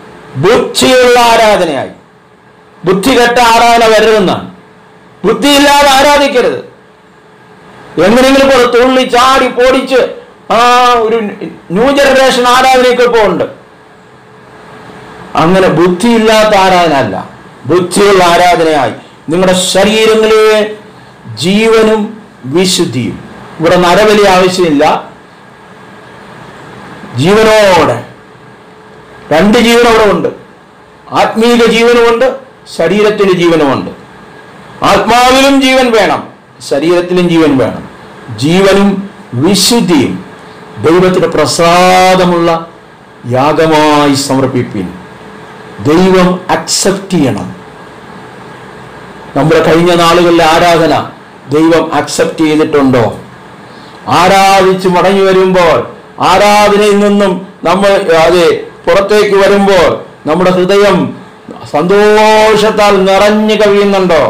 ബുദ്ധി കെട്ട ആരാധന വരരുതെന്നാണ്. ബുദ്ധിയില്ലാതെ ആരാധിക്കരുത്. എങ്ങനെയെങ്കിലും പോലെ തുള്ളി ചാടി പൊടിച്ച് ഒരു ന്യൂ ജനറേഷൻ ആരാധനയൊക്കെ ഇപ്പോൾ ഉണ്ട്. അങ്ങനെ ബുദ്ധിയില്ലാത്ത ആരാധന അല്ല, ബുദ്ധിയുള്ള ആരാധനയായി നിങ്ങളുടെ ശരീരങ്ങളിലെ ജീവനും വിശുദ്ധിയും. ഇവിടെ നരബലി ആവശ്യമില്ല. ജീവനോടെ, 2 ജീവൻ അവിടെ ഉണ്ട്. ആത്മീക ജീവനുമുണ്ട്, ശരീരത്തിന് ജീവനുമുണ്ട്. ആത്മാവിലും ജീവൻ വേണം, ശരീരത്തിലും ജീവൻ വേണം. ജീവനും വിശുദ്ധിയും ദൈവത്തിന് പ്രസാദമുള്ള യാഗമായി സമർപ്പിപ്പിൻ. ദൈവം അക്സെപ്റ്റ് ചെയ്യണം. നമ്മുടെ കഴിഞ്ഞ നാളുകളിലെ ആരാധന ദൈവം അക്സെപ്റ്റ് ചെയ്തിട്ടുണ്ടോ? ആരാധിച്ച് മടങ്ങി വരുമ്പോൾ, ആരാധനയിൽ നിന്നും നമ്മൾ പുറത്തേക്ക് വരുമ്പോൾ നമ്മുടെ ഹൃദയം സന്തോഷത്താൽ നിറഞ്ഞു കവിയുന്നുണ്ടോ?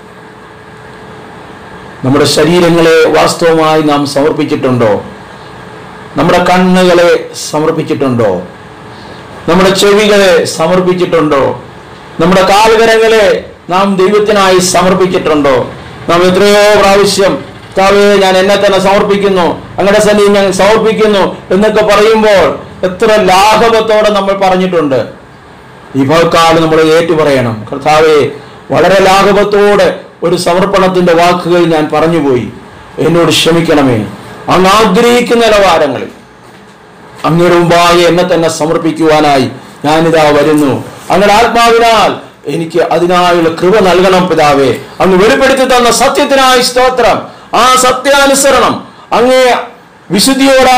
നമ്മുടെ ശരീരങ്ങളെ വാസ്തവമായി നാം സമർപ്പിച്ചിട്ടുണ്ടോ? നമ്മുടെ കണ്ണുകളെ സമർപ്പിച്ചിട്ടുണ്ടോ? നമ്മുടെ ചെവികളെ സമർപ്പിച്ചിട്ടുണ്ടോ? നമ്മുടെ കാൽകരങ്ങളെ നാം ദൈവത്തിനായി സമർപ്പിച്ചിട്ടുണ്ടോ? നാം എത്രയോ പ്രാവശ്യം കർത്താവേ, ഞാൻ എന്നെ തന്നെ സമർപ്പിക്കുന്നു, അങ്ങയുടെ സന്നിധിയിൽ ഞാൻ സമർപ്പിക്കുന്നു എന്നൊക്കെ പറയുമ്പോൾ എത്ര ലാഘവത്തോടെ നമ്മൾ പറഞ്ഞിട്ടുണ്ട്. ഈ ഭവക്കാലം നമ്മൾ ഏറ്റുപറയണം. കർത്താവേ, വളരെ ലാഘവത്തോടെ ഒരു സമർപ്പണത്തിന്റെ വാക്കുകൾ ഞാൻ പറഞ്ഞുപോയി, എന്നോട് ക്ഷമിക്കണമേ. അങ്ങ് ആഗ്രഹിക്കുന്ന നിലവാരങ്ങളിൽ അങ്ങയുടെ മുമ്പായി എന്നെ തന്നെ സമർപ്പിക്കുവാനായി ഞാനിതാ വരുന്നു. അങ്ങയുടെ ആത്മാവിനാൽ എനിക്ക് അതിനായുള്ള കൃപ നൽകണം പിതാവേ. അങ്ങ് വെളിപ്പെടുത്തി തന്ന സത്യത്തിനായി സ്തോത്രം. ആ സത്യാനുസരണം അങ്ങേ വിശുദ്ധിയോടെ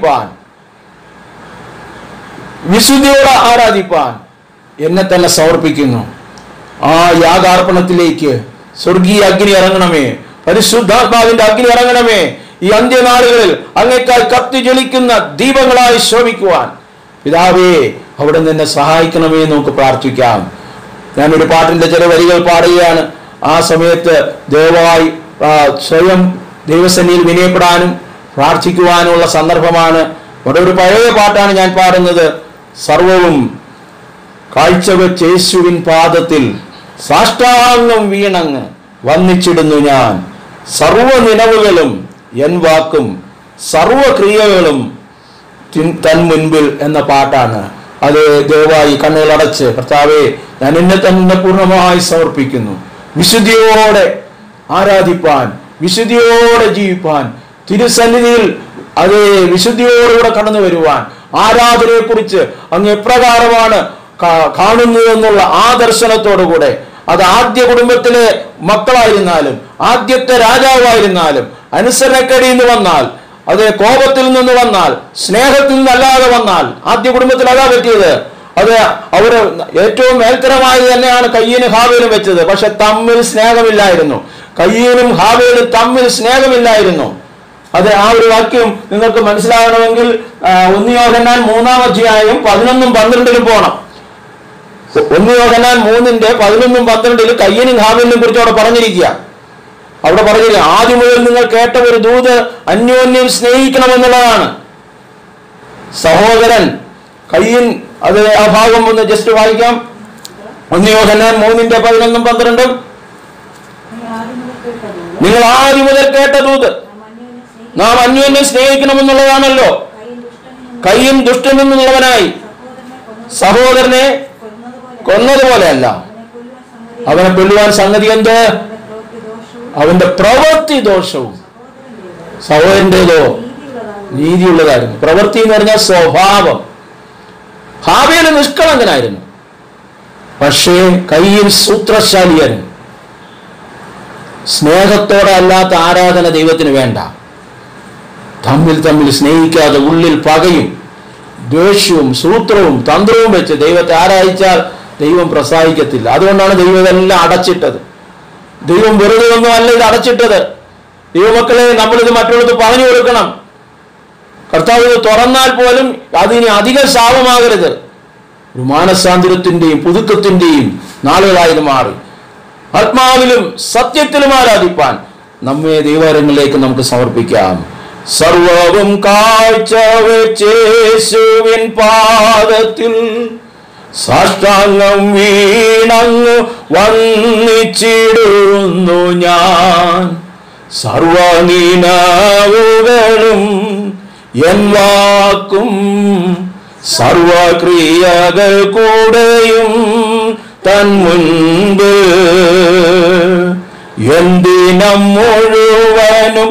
ആരാധിപ്പാൻ എന്നെ തന്നെ സമർപ്പിക്കുന്നു. ആ യാഗാർപ്പണത്തിലേക്ക് സ്വർഗീയ അഗ്നി ഇറങ്ങണമേ, പരിശുദ്ധാത്മാവിന്റെ അഗ്നി ഇറങ്ങണമേ. ഈ അന്ത്യനാളുകളിൽ അങ്ങേക്കായി കത്തി ജ്വലിക്കുന്ന ദീപങ്ങളായി ശോഭിക്കുവാൻ പിതാവേ അവിടെ നിന്ന് സഹായിക്കണമേ നമുക്ക് പ്രാർത്ഥിക്കാം. ഞാനൊരു പാട്ടിന്റെ ചില വരികൾ പാടുകയാണ്. ആ സമയത്ത് ദയവായി സ്വയം ദൈവസന്നിധിയിൽ വിനയപ്പെടാനും പ്രാർത്ഥിക്കുവാനുള്ള സന്ദർഭമാണ്. ഒരു പഴയ പാട്ടാണ് ഞാൻ പാടുന്നത്. സർവവും കാഴ്ചവെച്ച് യേശുവിൻ പാദത്തിൽ സാഷ്ടാംഗം വീണങ്ങ് വന്നിച്ചിടുന്നു ഞാൻ. സർവ നിലവുകളും എൻ വാക്കും സർവക്രിയകളും തൻ മുൻപിൽ എന്ന പാട്ടാണ്. അത് ദയവായി കണ്ണുകൾ അടച്ച് കർത്താവേ, ഞാൻ എന്നെ തന്നെ പൂർണ്ണമായി സമർപ്പിക്കുന്നു. വിശുദ്ധിയോടെ ആരാധിപ്പാൻ, വിശുദ്ധിയോടെ ജീവിപ്പാൻ, തിരുസന്നിധിയിൽ അതേ വിശുദ്ധിയോടുകൂടെ കടന്നു വരുവാൻ, ആരാധനയെ കുറിച്ച് അങ്ങ് എപ്രകാരമാണ് കാണുന്നതെന്നുള്ള ആ ദർശനത്തോടുകൂടെ, അത് ആദ്യ കുടുംബത്തിലെ മക്കളായിരുന്നാലും ആദ്യത്തെ രാജാവായിരുന്നാലും അനുസരണക്കേടിൽ നിന്ന് വന്നാൽ, അത് കോപത്തിൽ നിന്ന് വന്നാൽ, സ്നേഹത്തിൽ നിന്നല്ലാതെ വന്നാൽ, ആദ്യ കുടുംബത്തിൽ അതാ പറ്റിയത്. അത് അവര് ഏറ്റവും മേൽത്തരമായി തന്നെയാണ് കയ്യനും ഹാബേലും വെച്ചത്. പക്ഷെ തമ്മിൽ സ്നേഹമില്ലായിരുന്നു. കയ്യനും ഹാബേലും തമ്മിൽ സ്നേഹമില്ലായിരുന്നു. അത് ആ ഒരു വാക്യം നിങ്ങൾക്ക് മനസ്സിലാകണമെങ്കിൽ 1 യോഹന്നാൻ 3-ാം അധ്യായം 11-12 പോകണം. 1 യോഹന്നാൻ 3:11-12 കയ്യനും ഹാബേലിനെ കുറിച്ച് അവിടെ പറഞ്ഞിരിക്കുക. അവിടെ പറഞ്ഞിരിക്കുക, ആദ്യം മുതൽ നിങ്ങൾ കേട്ട ഒരു ദൂത് അന്യോന്യം സ്നേഹിക്കണമെന്നുള്ളതാണ്. സഹോദരൻ കയ്യൻ, അത് ആ ഭാഗം ഒന്ന് ജസ്റ്റ് വായിക്കാം. 1 യോഹന്നാൻ 3:11-12 നിങ്ങൾ ആദ്യം മുതൽ കേട്ട ദൂത് നാം അന്യോന്യം സ്നേഹിക്കണമെന്നുള്ളതാണല്ലോ. കയ്യൻ ദുഷ്ടനിൽ നിന്നുള്ളവനായി സഹോദരനെ കൊന്നതുപോലെയല്ല, അവനെ കൊല്ലുവാൻ സംഗതി എന്ത്? അവന്റെ പ്രവൃത്തി ദോഷവും. സഹോദരൻ്റെതോ നീതിയുള്ളതായിരുന്നു. പ്രവൃത്തി എന്ന് പറഞ്ഞാൽ സ്വഭാവം. ഹാബേല് നിഷ്കളങ്കനായിരുന്നു, പക്ഷേ കയ്യിൽ സൂത്രശാലിയായിരുന്നു. സ്നേഹത്തോടെ അല്ലാത്ത ആരാധന ദൈവത്തിന് വേണ്ട. തമ്മിൽ സ്നേഹിക്കാതെ ഉള്ളിൽ പകയും ദ്വേഷവും സൂത്രവും തന്ത്രവും വെച്ച് ദൈവത്തെ ആരാധിച്ചാൽ ദൈവം പ്രസാദിക്കത്തില്ല. അതുകൊണ്ടാണ് ദൈവം ഇതെല്ലാം അടച്ചിട്ടത്. ദൈവം വെറുതെ ഒന്നും അല്ല ഇത് അടച്ചിട്ടത്. ദൈവമക്കളെ, നമ്മളിത് മറ്റുള്ളത് പറഞ്ഞു കൊടുക്കണം. കർത്താവ് ഇത് തുറന്നാൽ പോലും അതിന് അധികം ശാപമാകരുത്. ഒരു മാനസാന്തരത്തിന്റെയും പുതുക്കത്തിന്റെയും നാളുകളായത് മാറി ആത്മാവിലും സത്യത്തിലും ആരാധിപ്പാൻ നമ്മെ ദൈവാലയങ്ങളിലേക്ക് നമുക്ക് സമർപ്പിക്കാം. സർവവും കാഴ്ചവെച്ചേശുവിൻ പാദത്തിൽ സാഷ്ടാംഗം വീണങ്ങു വന്നിച്ചിടുന്നു ഞാൻ. സർവനിനാവുകളും എൻ വാക്കും സർവക്രിയകൾ കൂടെയും തൻ മുൻപ് എന്തിനം മുഴുവനും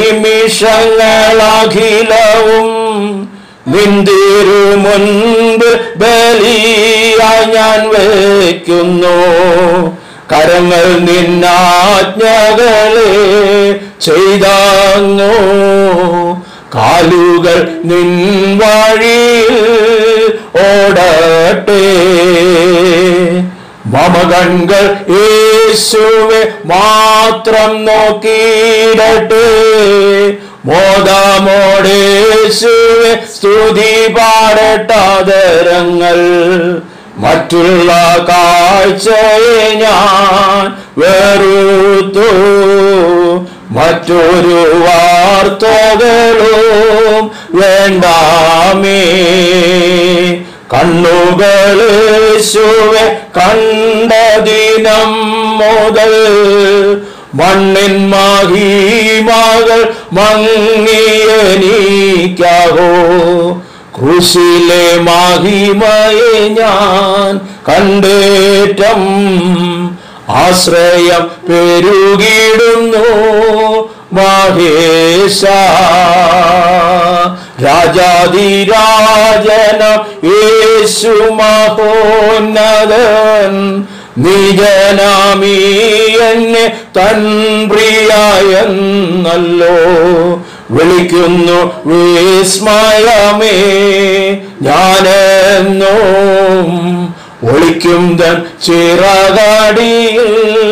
നിമിഷങ്ങളഖിലവും നിന്തിരു മുൻപ് ബലിയായി ഞാൻ വയ്ക്കുന്നു. കരങ്ങൾ നിന്നാജ്ഞകളെ ചെയ്താങ്ങോ കാലുകൾ നിൻ വഴിയിൽ ഓടട്ടെ. മമ കൺകൾ യേശുവെ മാത്രം നോക്കിയിടട്ടെ. മോദമോടേശുവെ സ്തുതി പാടട്ടാദരങ്ങൾ. മറ്റുള്ള കാഴ്ചയെ ഞാൻ വെറുത്തു, മറ്റൊരു വാർത്തകളും വേണ്ടാമേ. കണ്ണുകളേശുവെ കണ്ട ദിനം മുതൽ മണ്ണിൻ മഹിമകൾ മങ്ങിയെനിക്കാവോ. ക്രൂശിലെ മഹിമയെ ഞാൻ കണ്ടേറ്റം ആശ്രയം പെരുകിടുന്നു മഹേശ. രാജാധിരാജന യേശു മഹോന്നതൻ നിജനാമീ എന്നെ തൻ പ്രിയയെന്നല്ലോ വിളിക്കുന്നു വിസ്മയമേ. ഞാനെന്നും ഒളിക്കും തൻ ചിറകടിയിൽ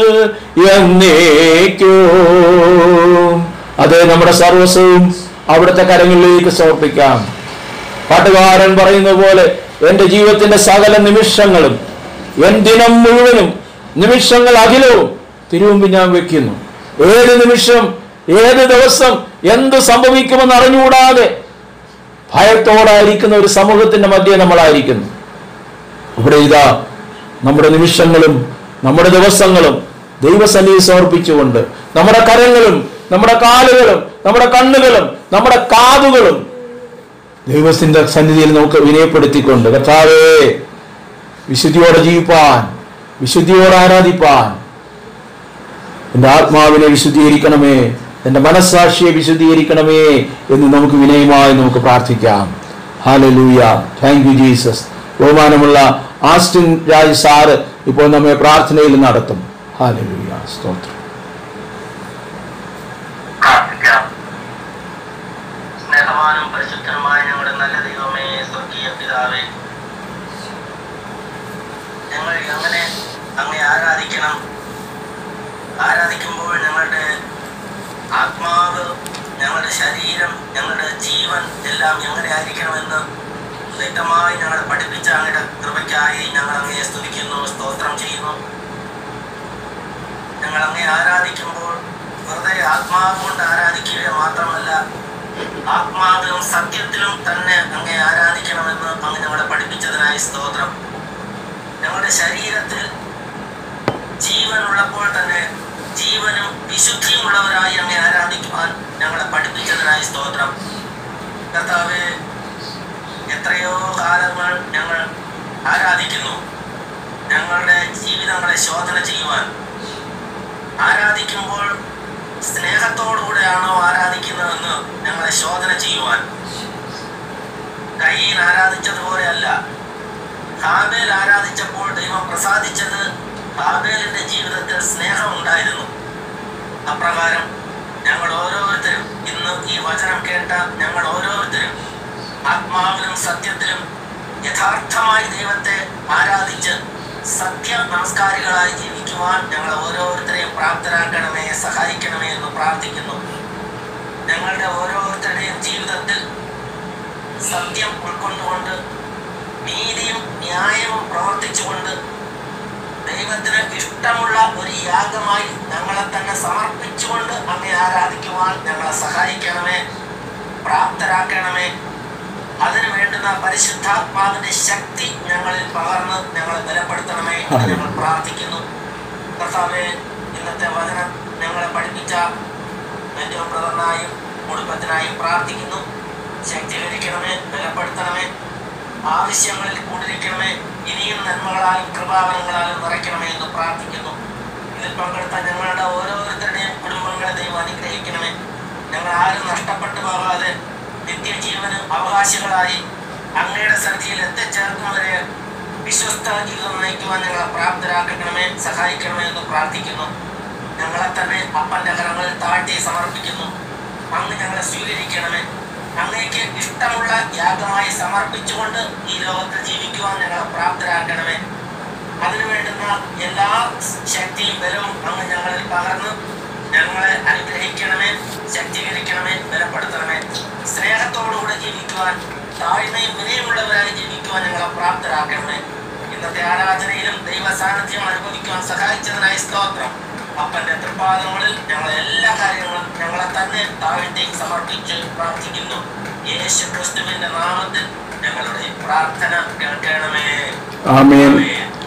എന്നേക്കും. അത് നമ്മുടെ സർവസ്വവും അവിടുത്തെ കരങ്ങളിലേക്ക് സമർപ്പിക്കാം. പാട്ടുകാരൻ പറയുന്ന പോലെ എൻ്റെ ജീവിതത്തിന്റെ സകല നിമിഷങ്ങളും, എൻ ദിനം മുഴുവനും, നിമിഷങ്ങൾ അഖിലവും തിരുമുമ്പിൽ ഞാൻ വെക്കുന്നു. ഏത് നിമിഷം, ഏത് ദിവസം എന്ത് സംഭവിക്കുമെന്ന് അറിഞ്ഞുകൂടാതെ ഭയത്തോടായിരിക്കുന്ന ഒരു സമൂഹത്തിന്റെ മധ്യേ നമ്മളായിരിക്കുന്നു. ഇവിടെ ഇതാ നമ്മുടെ നിമിഷങ്ങളും നമ്മുടെ ദിവസങ്ങളും ദൈവസന്നിധി സമർപ്പിച്ചുകൊണ്ട് നമ്മുടെ കരങ്ങളും നമ്മുടെ കാലുകളും നമ്മുടെ കണ്ണുകളും നമ്മുടെ കാതുകളും ദൈവത്തിന്റെ സന്നിധിയിൽ നമുക്ക് വിനയപ്പെടുത്തിക്കൊണ്ട്, കർത്താവേ, വിശുദ്ധിയോടെ ജീവിപ്പാൻ, വിശുദ്ധിയോടെ ആരാധിപ്പാൻ എൻ്റെ ആത്മാവിനെ വിശുദ്ധീകരിക്കണമേ, എൻ്റെ മനസ്സാക്ഷിയെ വിശുദ്ധീകരിക്കണമേ എന്ന് നമുക്ക് വിനയമായി നമുക്ക് പ്രാർത്ഥിക്കാം. ഹല്ലേലൂയ. Thank you Jesus. ബഹുമാനമുള്ള ആസ്റ്റിൻ രാജ് സാറ് ഇപ്പോൾ നമ്മെ പ്രാർത്ഥനയിൽ നടത്തും. ഹല്ലേലൂയ. സ്തോത്രം. സ്നേഹവാനും പരിശുദ്ധനുമായ ഞങ്ങളുടെ നല്ല ദൈവമേ, സ്വർഗീയ പിതാവേ, ഞങ്ങൾ അങ്ങനെ അങ്ങേ ആരാധിക്കണം. ആരാധിക്കുമ്പോൾ ഞങ്ങളുടെ ആത്മാവ്, ഞങ്ങളുടെ ശരീരം, ഞങ്ങളുടെ ജീവൻ എല്ലാം എങ്ങനെ ആയിരിക്കണമെന്ന് വ്യക്തമായി ഞങ്ങളെ പഠിപ്പിച്ച അങ്ങയുടെ കൃപയ്ക്കായി ഞങ്ങൾ അങ്ങയെ സ്തുതിക്കുന്നു, സ്തോത്രം ചെയ്യുന്നു. ഞങ്ങൾ അങ്ങയെ ആരാധിക്കുമ്പോൾ വെറുതെ ആത്മാവ് കൊണ്ട് ആരാധിക്കുക മാത്രമല്ല, ആത്മാവിലും സത്യത്തിലും തന്നെ അങ്ങേ ആരാധിക്കണമെന്ന് അങ്ങ് ഞങ്ങളെ പഠിപ്പിച്ചതിനായി സ്തോത്രം. ഞങ്ങളുടെ ശരീരത്തിൽ ജീവനുള്ളപ്പോൾ തന്നെ ജീവനും വിശുദ്ധിയും ഉള്ളവരായി അങ്ങേ ആരാധിക്കുവാൻ ഞങ്ങളെ പഠിപ്പിച്ചതിനായി സ്തോത്രം. കർത്താവേ, എത്രയോ കാലങ്ങൾ ഞങ്ങൾ ആരാധിക്കുന്നു. ഞങ്ങളുടെ ജീവിതങ്ങളെ ശോധന ചെയ്യുവാൻ, ആരാധിക്കുമ്പോൾ സ്നേഹത്തോടുകൂടെയാണോ ആരാധിക്കുന്നതെന്ന് ഞങ്ങളെ ശോധന ചെയ്യുവാൻ. കയീൻ ആരാധിച്ചതുപോലെയല്ല. ഹാബേൽ ആരാധിച്ചപ്പോൾ ദൈവം പ്രസാദിച്ചത് ഹാബേലിന്റെ ജീവിതത്തിൽ സ്നേഹം ഉണ്ടായിരുന്നു. അപ്രകാരം ഞങ്ങൾ ഓരോരുത്തരും, ഇന്ന് ഈ വചനം കേട്ട ഞങ്ങൾ ഓരോരുത്തരും ആത്മാവിലും സത്യത്തിലും യഥാർത്ഥമായി ദൈവത്തെ ആരാധിച്ച് സത്യ നമസ്കാരികളായി ജീവിക്കുവാൻ ഞങ്ങൾ ഓരോരുത്തരെയും പ്രാപ്തരാക്കണമേ, സഹായിക്കണമേ എന്ന് പ്രാർത്ഥിക്കുന്നു. ഞങ്ങളുടെ ഓരോരുത്തരുടെയും ജീവിതത്തിൽ സത്യം ഉൾക്കൊണ്ടുകൊണ്ട് നീതിയും ന്യായവും പ്രവർത്തിച്ചുകൊണ്ട് ദൈവത്തിന് ഇഷ്ടമുള്ള ഒരു യാഗമായി ഞങ്ങളെ തന്നെ സമർപ്പിച്ചുകൊണ്ട് അങ്ങേ ആരാധിക്കുവാൻ ഞങ്ങളെ സഹായിക്കണമേ, പ്രാപ്തരാക്കണമേ. അതിനു വേണ്ടുന്ന പരിശുദ്ധാത്മാവിന്റെ ശക്തി ഞങ്ങളിൽ പകർന്ന് ഞങ്ങളെ ബലപ്പെടുത്തണമേ എന്ന് ഞങ്ങൾ പ്രാർത്ഥിക്കുന്നു. കർത്താവേ, ഇന്നത്തെ വചനം ഞങ്ങളെ പഠിപ്പിച്ച ഏറ്റവും പ്രധാനമായും കുടുംബത്തിനായും പ്രാർത്ഥിക്കുന്നു. ശക്തീകരിക്കണമേ, ബലപ്പെടുത്തണമേ, ആവശ്യങ്ങളിൽ കൂടിരിക്കണമേ, ഇനിയും നന്മകളാലും കൃപാവനങ്ങളാലും നിറയ്ക്കണമേ എന്ന് പ്രാർത്ഥിക്കുന്നു. ഇതിൽ പങ്കെടുത്ത ഞങ്ങളുടെ ഓരോരുത്തരുടെയും കുടുംബങ്ങളെ ദൈവം അനുഗ്രഹിക്കണമേ. ഞങ്ങൾ ആരും നഷ്ടപ്പെട്ടു പോകാതെ നിത്യജീവന് അവകാശികളായി അങ്ങയുടെ സന്നിധിയിൽ എത്തിച്ചേർക്കും വരെ വിശ്വസ്ത ജീവിതം നയിക്കുവാൻ ഞങ്ങളെ പ്രാപ്തരാക്കണമേ, സഹായിക്കണമേ എന്ന് പ്രാർത്ഥിക്കുന്നു. ഞങ്ങളെ തന്നെ അപ്പന്റെ കരങ്ങളിൽ താഴ്ത്തി സമർപ്പിക്കുന്നു. അങ്ങ് ഞങ്ങളെ സ്വീകരിക്കണമേ. അങ്ങേക്ക് ഇഷ്ടമുള്ള യാഗമായി സമർപ്പിച്ചുകൊണ്ട് ഈ ലോകത്ത് ജീവിക്കുവാൻ ഞങ്ങളെ പ്രാപ്തരാക്കണമേ. അതിനു വേണ്ടുന്ന എല്ലാ ശക്തിയും ബലവും അങ്ങ് ഞങ്ങളിൽ പകർന്ന് ഞങ്ങളെ അനുഗ്രഹിക്കണമേ, ശക്തീകരിക്കണമേ, ബലപ്പെടുത്തണമേ. സ്നേഹത്തോടുകൂടെ ജീവിക്കുവാൻ, താഴ്മയും വിനയമുള്ളവരായി ജീവിക്കുവാൻ ഞങ്ങളെ പ്രാപ്തരാക്കണമേ. ഇന്നത്തെ ആരാധനയിലും ദൈവ സാന്നിധ്യം അനുഭവിക്കുവാൻ സഹായിച്ചതിനായി സ്തോത്രം. അപ്പന്റെ തൃപ്പാദങ്ങളിൽ ഞങ്ങളെ എല്ലാ കാര്യങ്ങളും ഞങ്ങളെ തന്നെ താഴ്ത്തി സമർപ്പിച്ച് പ്രാർത്ഥിക്കുന്നു. യേശു ക്രിസ്തുവിന്റെ നാമത്തിൽ ഞങ്ങളുടെ പ്രാർത്ഥന കേൾക്കണമേ. ആമേൻ.